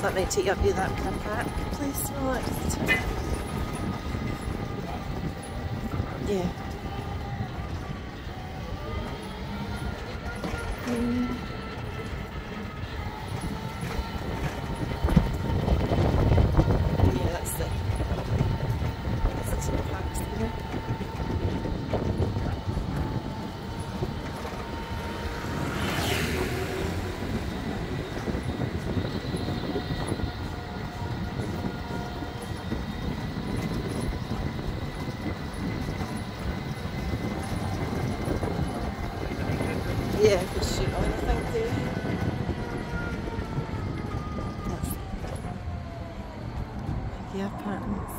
So that might take you up to that kind of park place. Oh, it's yeah. Mm. Yeah, that's the that's the parks there. Yeah, I could shoot on, I think, there. That's the apartments.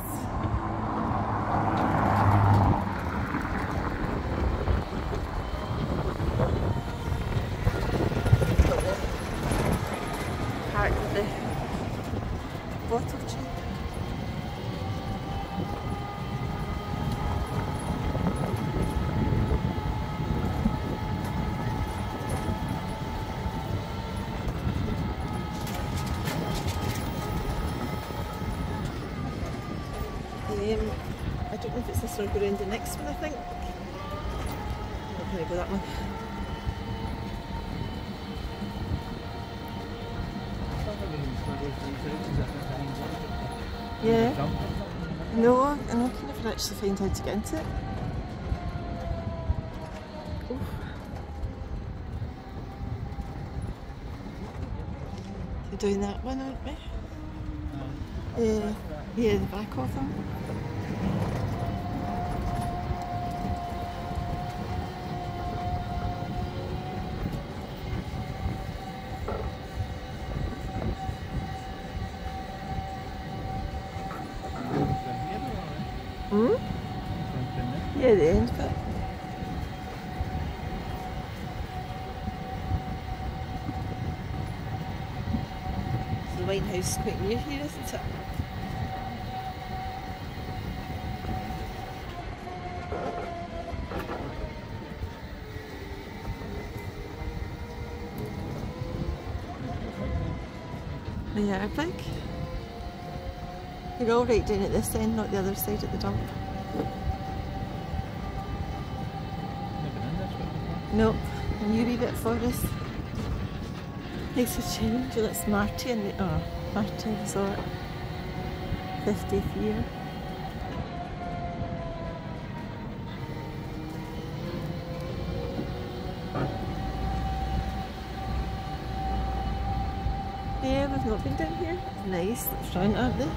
Got the park with the bottle tree. Um, I don't know if it's this one or go around the next one, I think. I'm not going to go that one. Yeah. No, and I can never actually find how to get into it. Oof. We're doing that one, aren't we? Uh, yeah, the back of them. Hmm? Yeah, the end bit. So the White House is quite near here, isn't it? They are big. You're all right down at this end, not the other side at the dump. Nope, a new wee bit for us. Makes a change. That's Marty and the oh, Marty Resort. fiftieth year. Yeah, we've not been down here. Nice, the front, aren't they?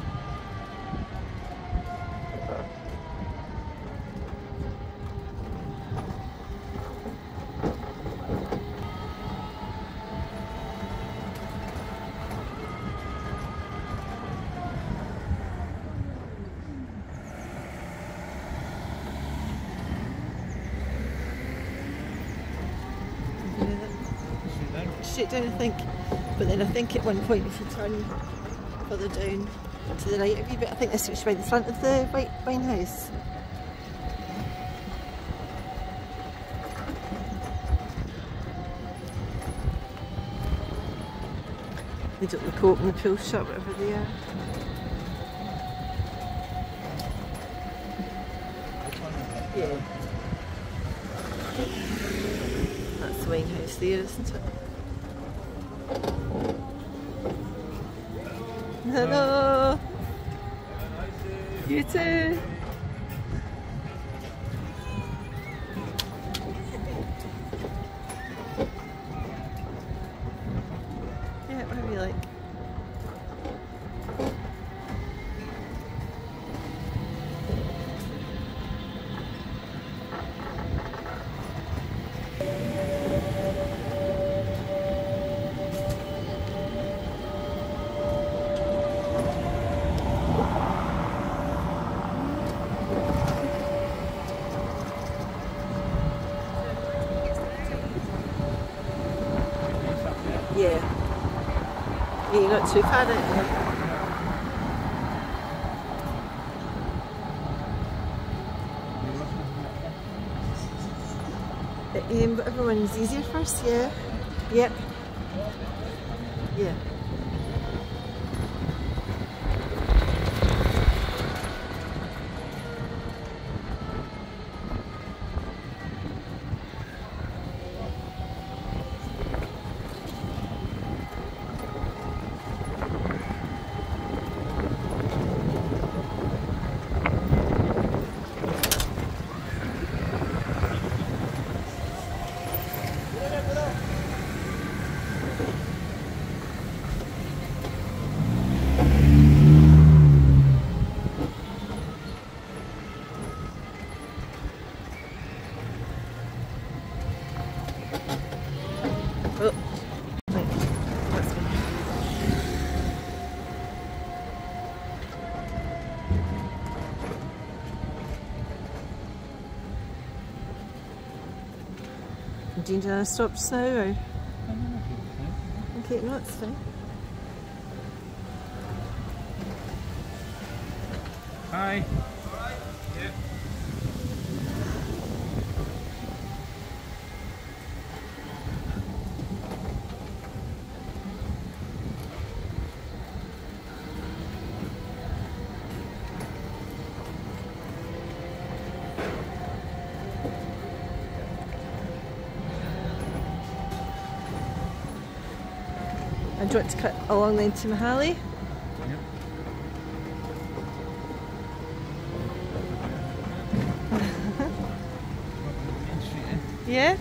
Straight down, I think, but then I think at one point if you turn further down to the right a wee bit, I think this is by the front of the White Wine House. They don't look open the pool shop, whatever they are. Yeah. That's the wine house there, isn't it? Hello! You too! Yeah, what do you like? Yeah. Yeah, you're not too far, aren't you? Um, whatever one's easier first, yeah. Yep. Yeah. do you need to stop just now? Or? Okay, no, it's fine. Hi. And do you want to cut along then to Mahali? Yeah?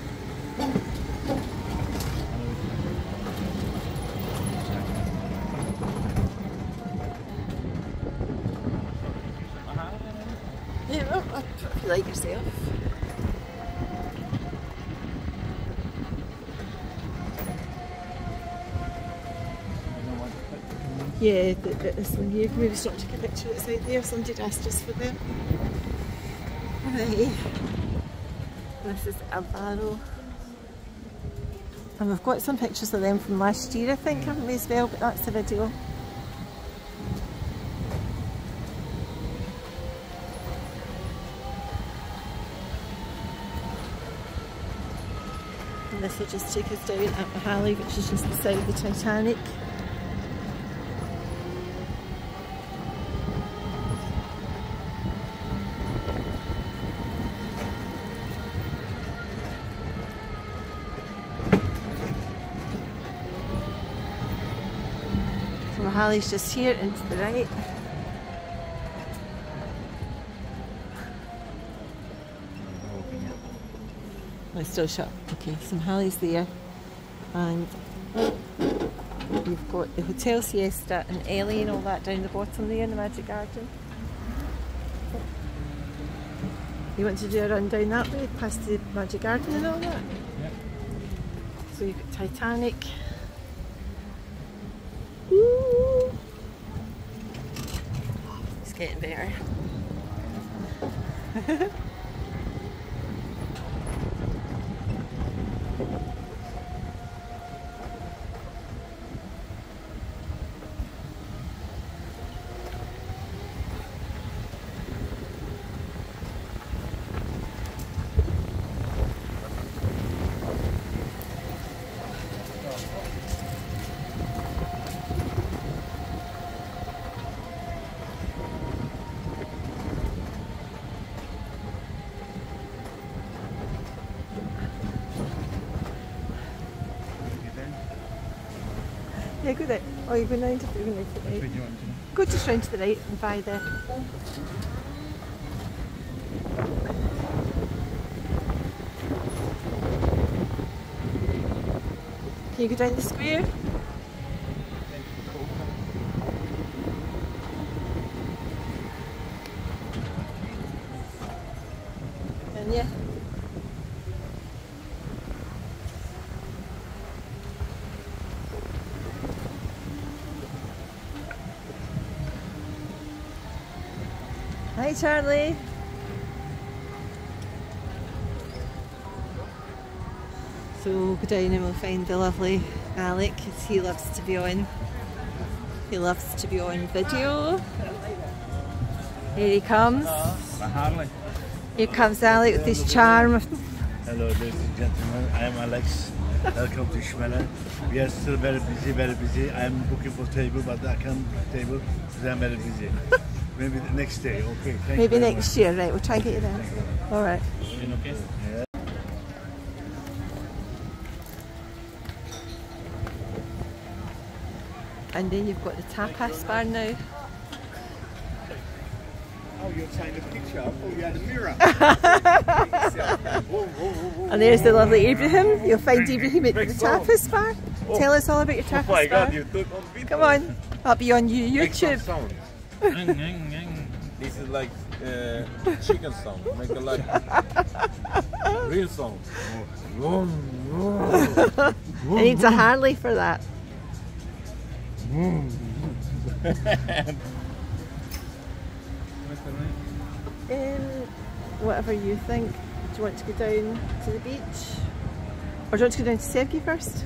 Yeah, well, if you like yourself. Yeah, the, the, this one here. Maybe start to take a picture outside there. Somebody asked us for them. Right. This is a barrow. And we've got some pictures of them from last year, I think, haven't we as well? But that's the video. And this will just take us down at Mahali, which is just beside the Titanic. Mahali's just here and to the right. Oh, it's still shut. Okay, so Mahali's there. And you've got the Hotel Siesta and Ellie and all that down the bottom there in the Magic Garden. You want to do a run down that way, past the Magic Garden and all that? Yep. So you've got Titanic. It's getting better. Yeah, go there. Oh, you're going round to the right. Go just round to the right and by the... Can you go down the square? And yeah. Hi Charlie. So we'll go down and we'll find the lovely Alec, because he loves to be on. He loves to be on video. Here he comes. Harley. Here comes Alec with his charm. Hello ladies and gentlemen, I am Alex. Welcome to Icmeler. We are still very busy, very busy. I am looking for table, but I can't book table because I am very busy. Maybe the next day, okay. Thank Maybe you very next much. year, right, we'll try and get you there. Alright. Okay? Yeah. And then you've got the tapas bar now. Oh, you're taking a picture? I thought you had a mirror. And there's the lovely Ibrahim. You'll find Ibrahim at the tapas bar. Tell us all about your tapas Oh my bar. God, you took on video. Come on, I'll be on you YouTube. This is like uh, chicken sound. Make a like real sound. It needs a Harley for that. Um, whatever you think. Do you want to go down to the beach? Or do you want to go down to Sept first?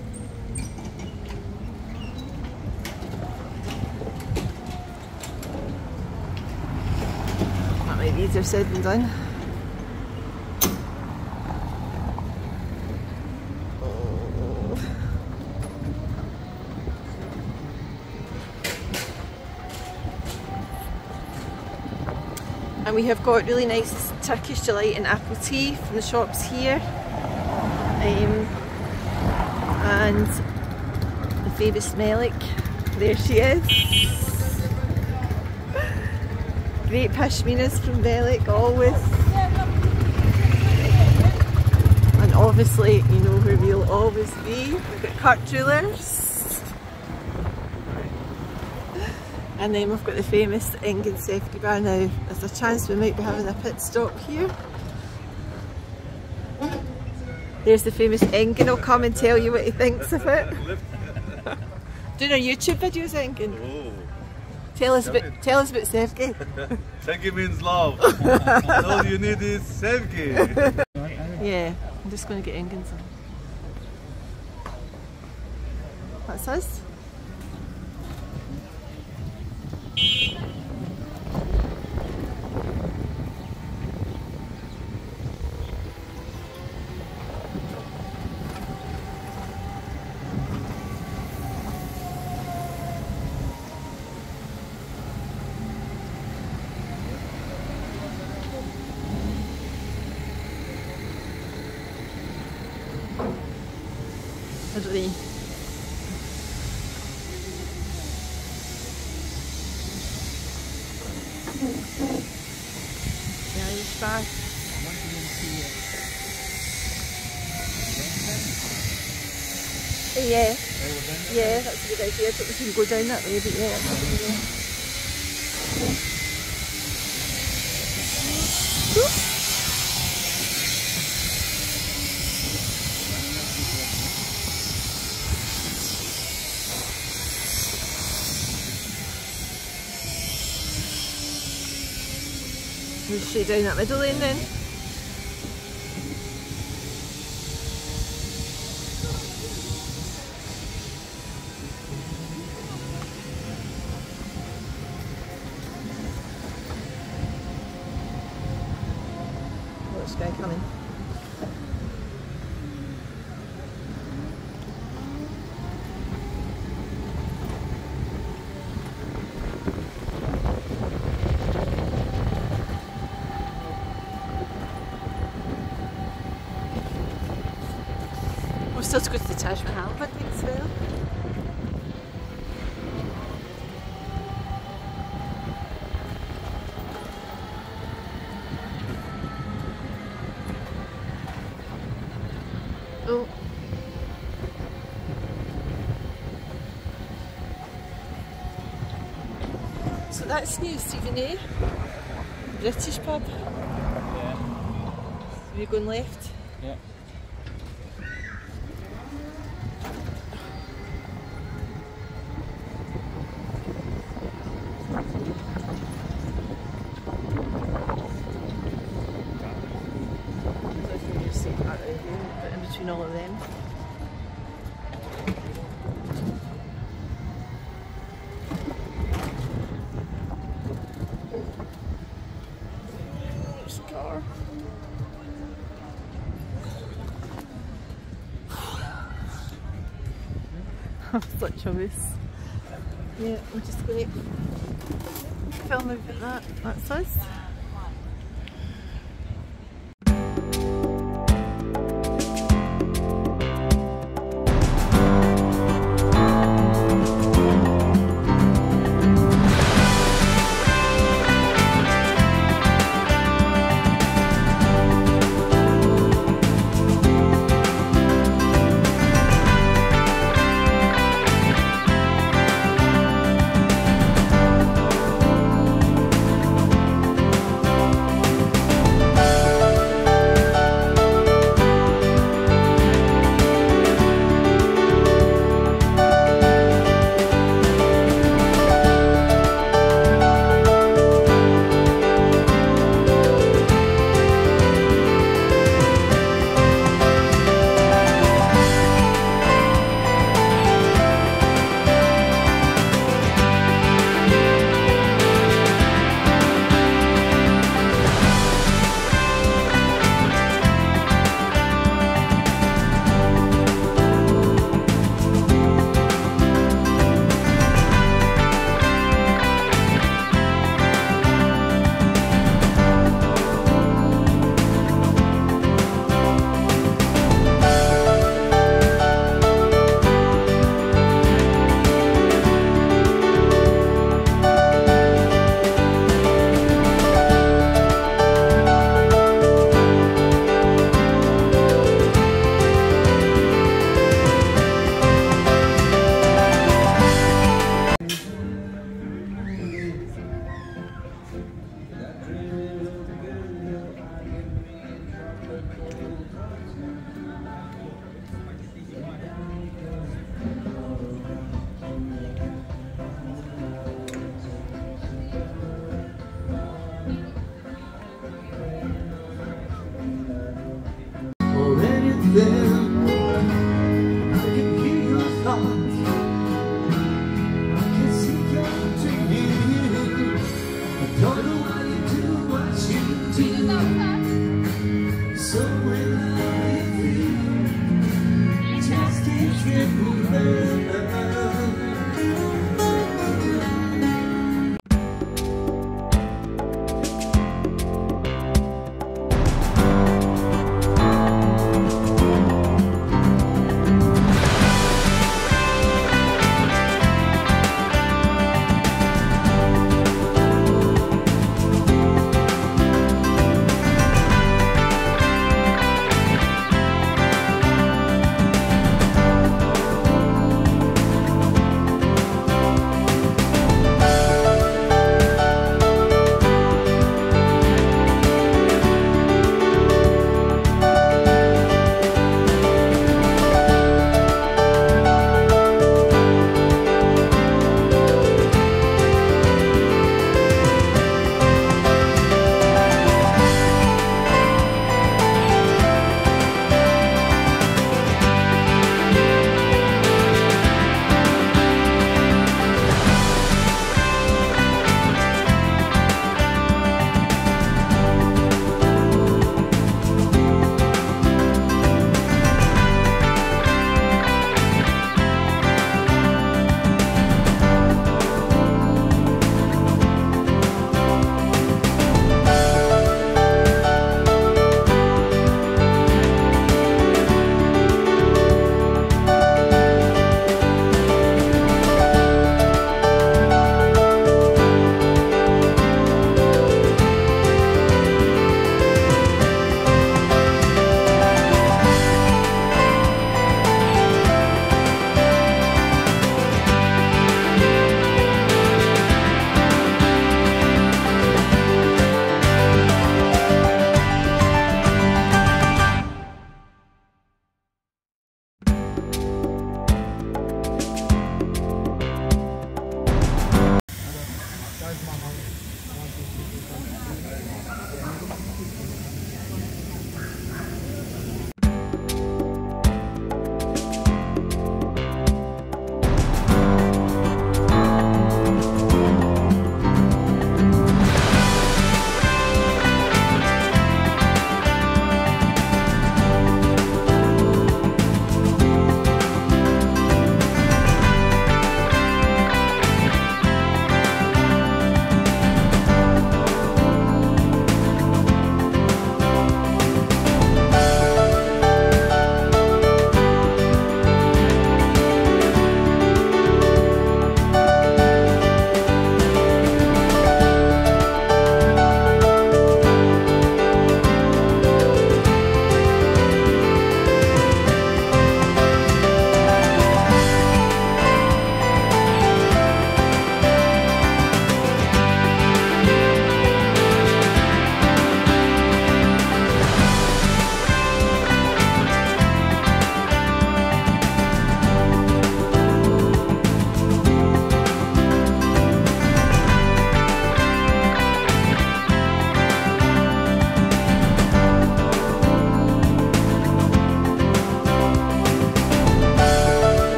That might be easier said than done. And we have got really nice Turkish delight and apple tea from the shops here. Um, and the famous Melik, there she is. Great pashminas from Melik, always. And obviously, you know where we'll always be. We've got cut jewellers. And then we've got the famous Engin Sept bar now. There's a chance we might be having a pit stop here. There's the famous Engin, will come and tell you what he thinks of it. Doing our YouTube videos, Engin. Oh. Tell us about, tell us about Sevgi. Sevgi means love. All you need is Sevgi. Yeah, I'm just going to get Engin some. That's us. Really. The Irish bar. Yeah, yeah, that's a good idea. I thought we could go down that way, but yeah, that's a good idea. We'll straight down that middle lane then. Watch the guy coming. We're still to go to the Taj Mahal, I think, as well. Oh. So that's new, Stephen, eh? British pub. Yeah. We're going left. Yeah. In between all of them. There's a car. Such a mess. Yeah, we're just going to film a bit of that. That's us.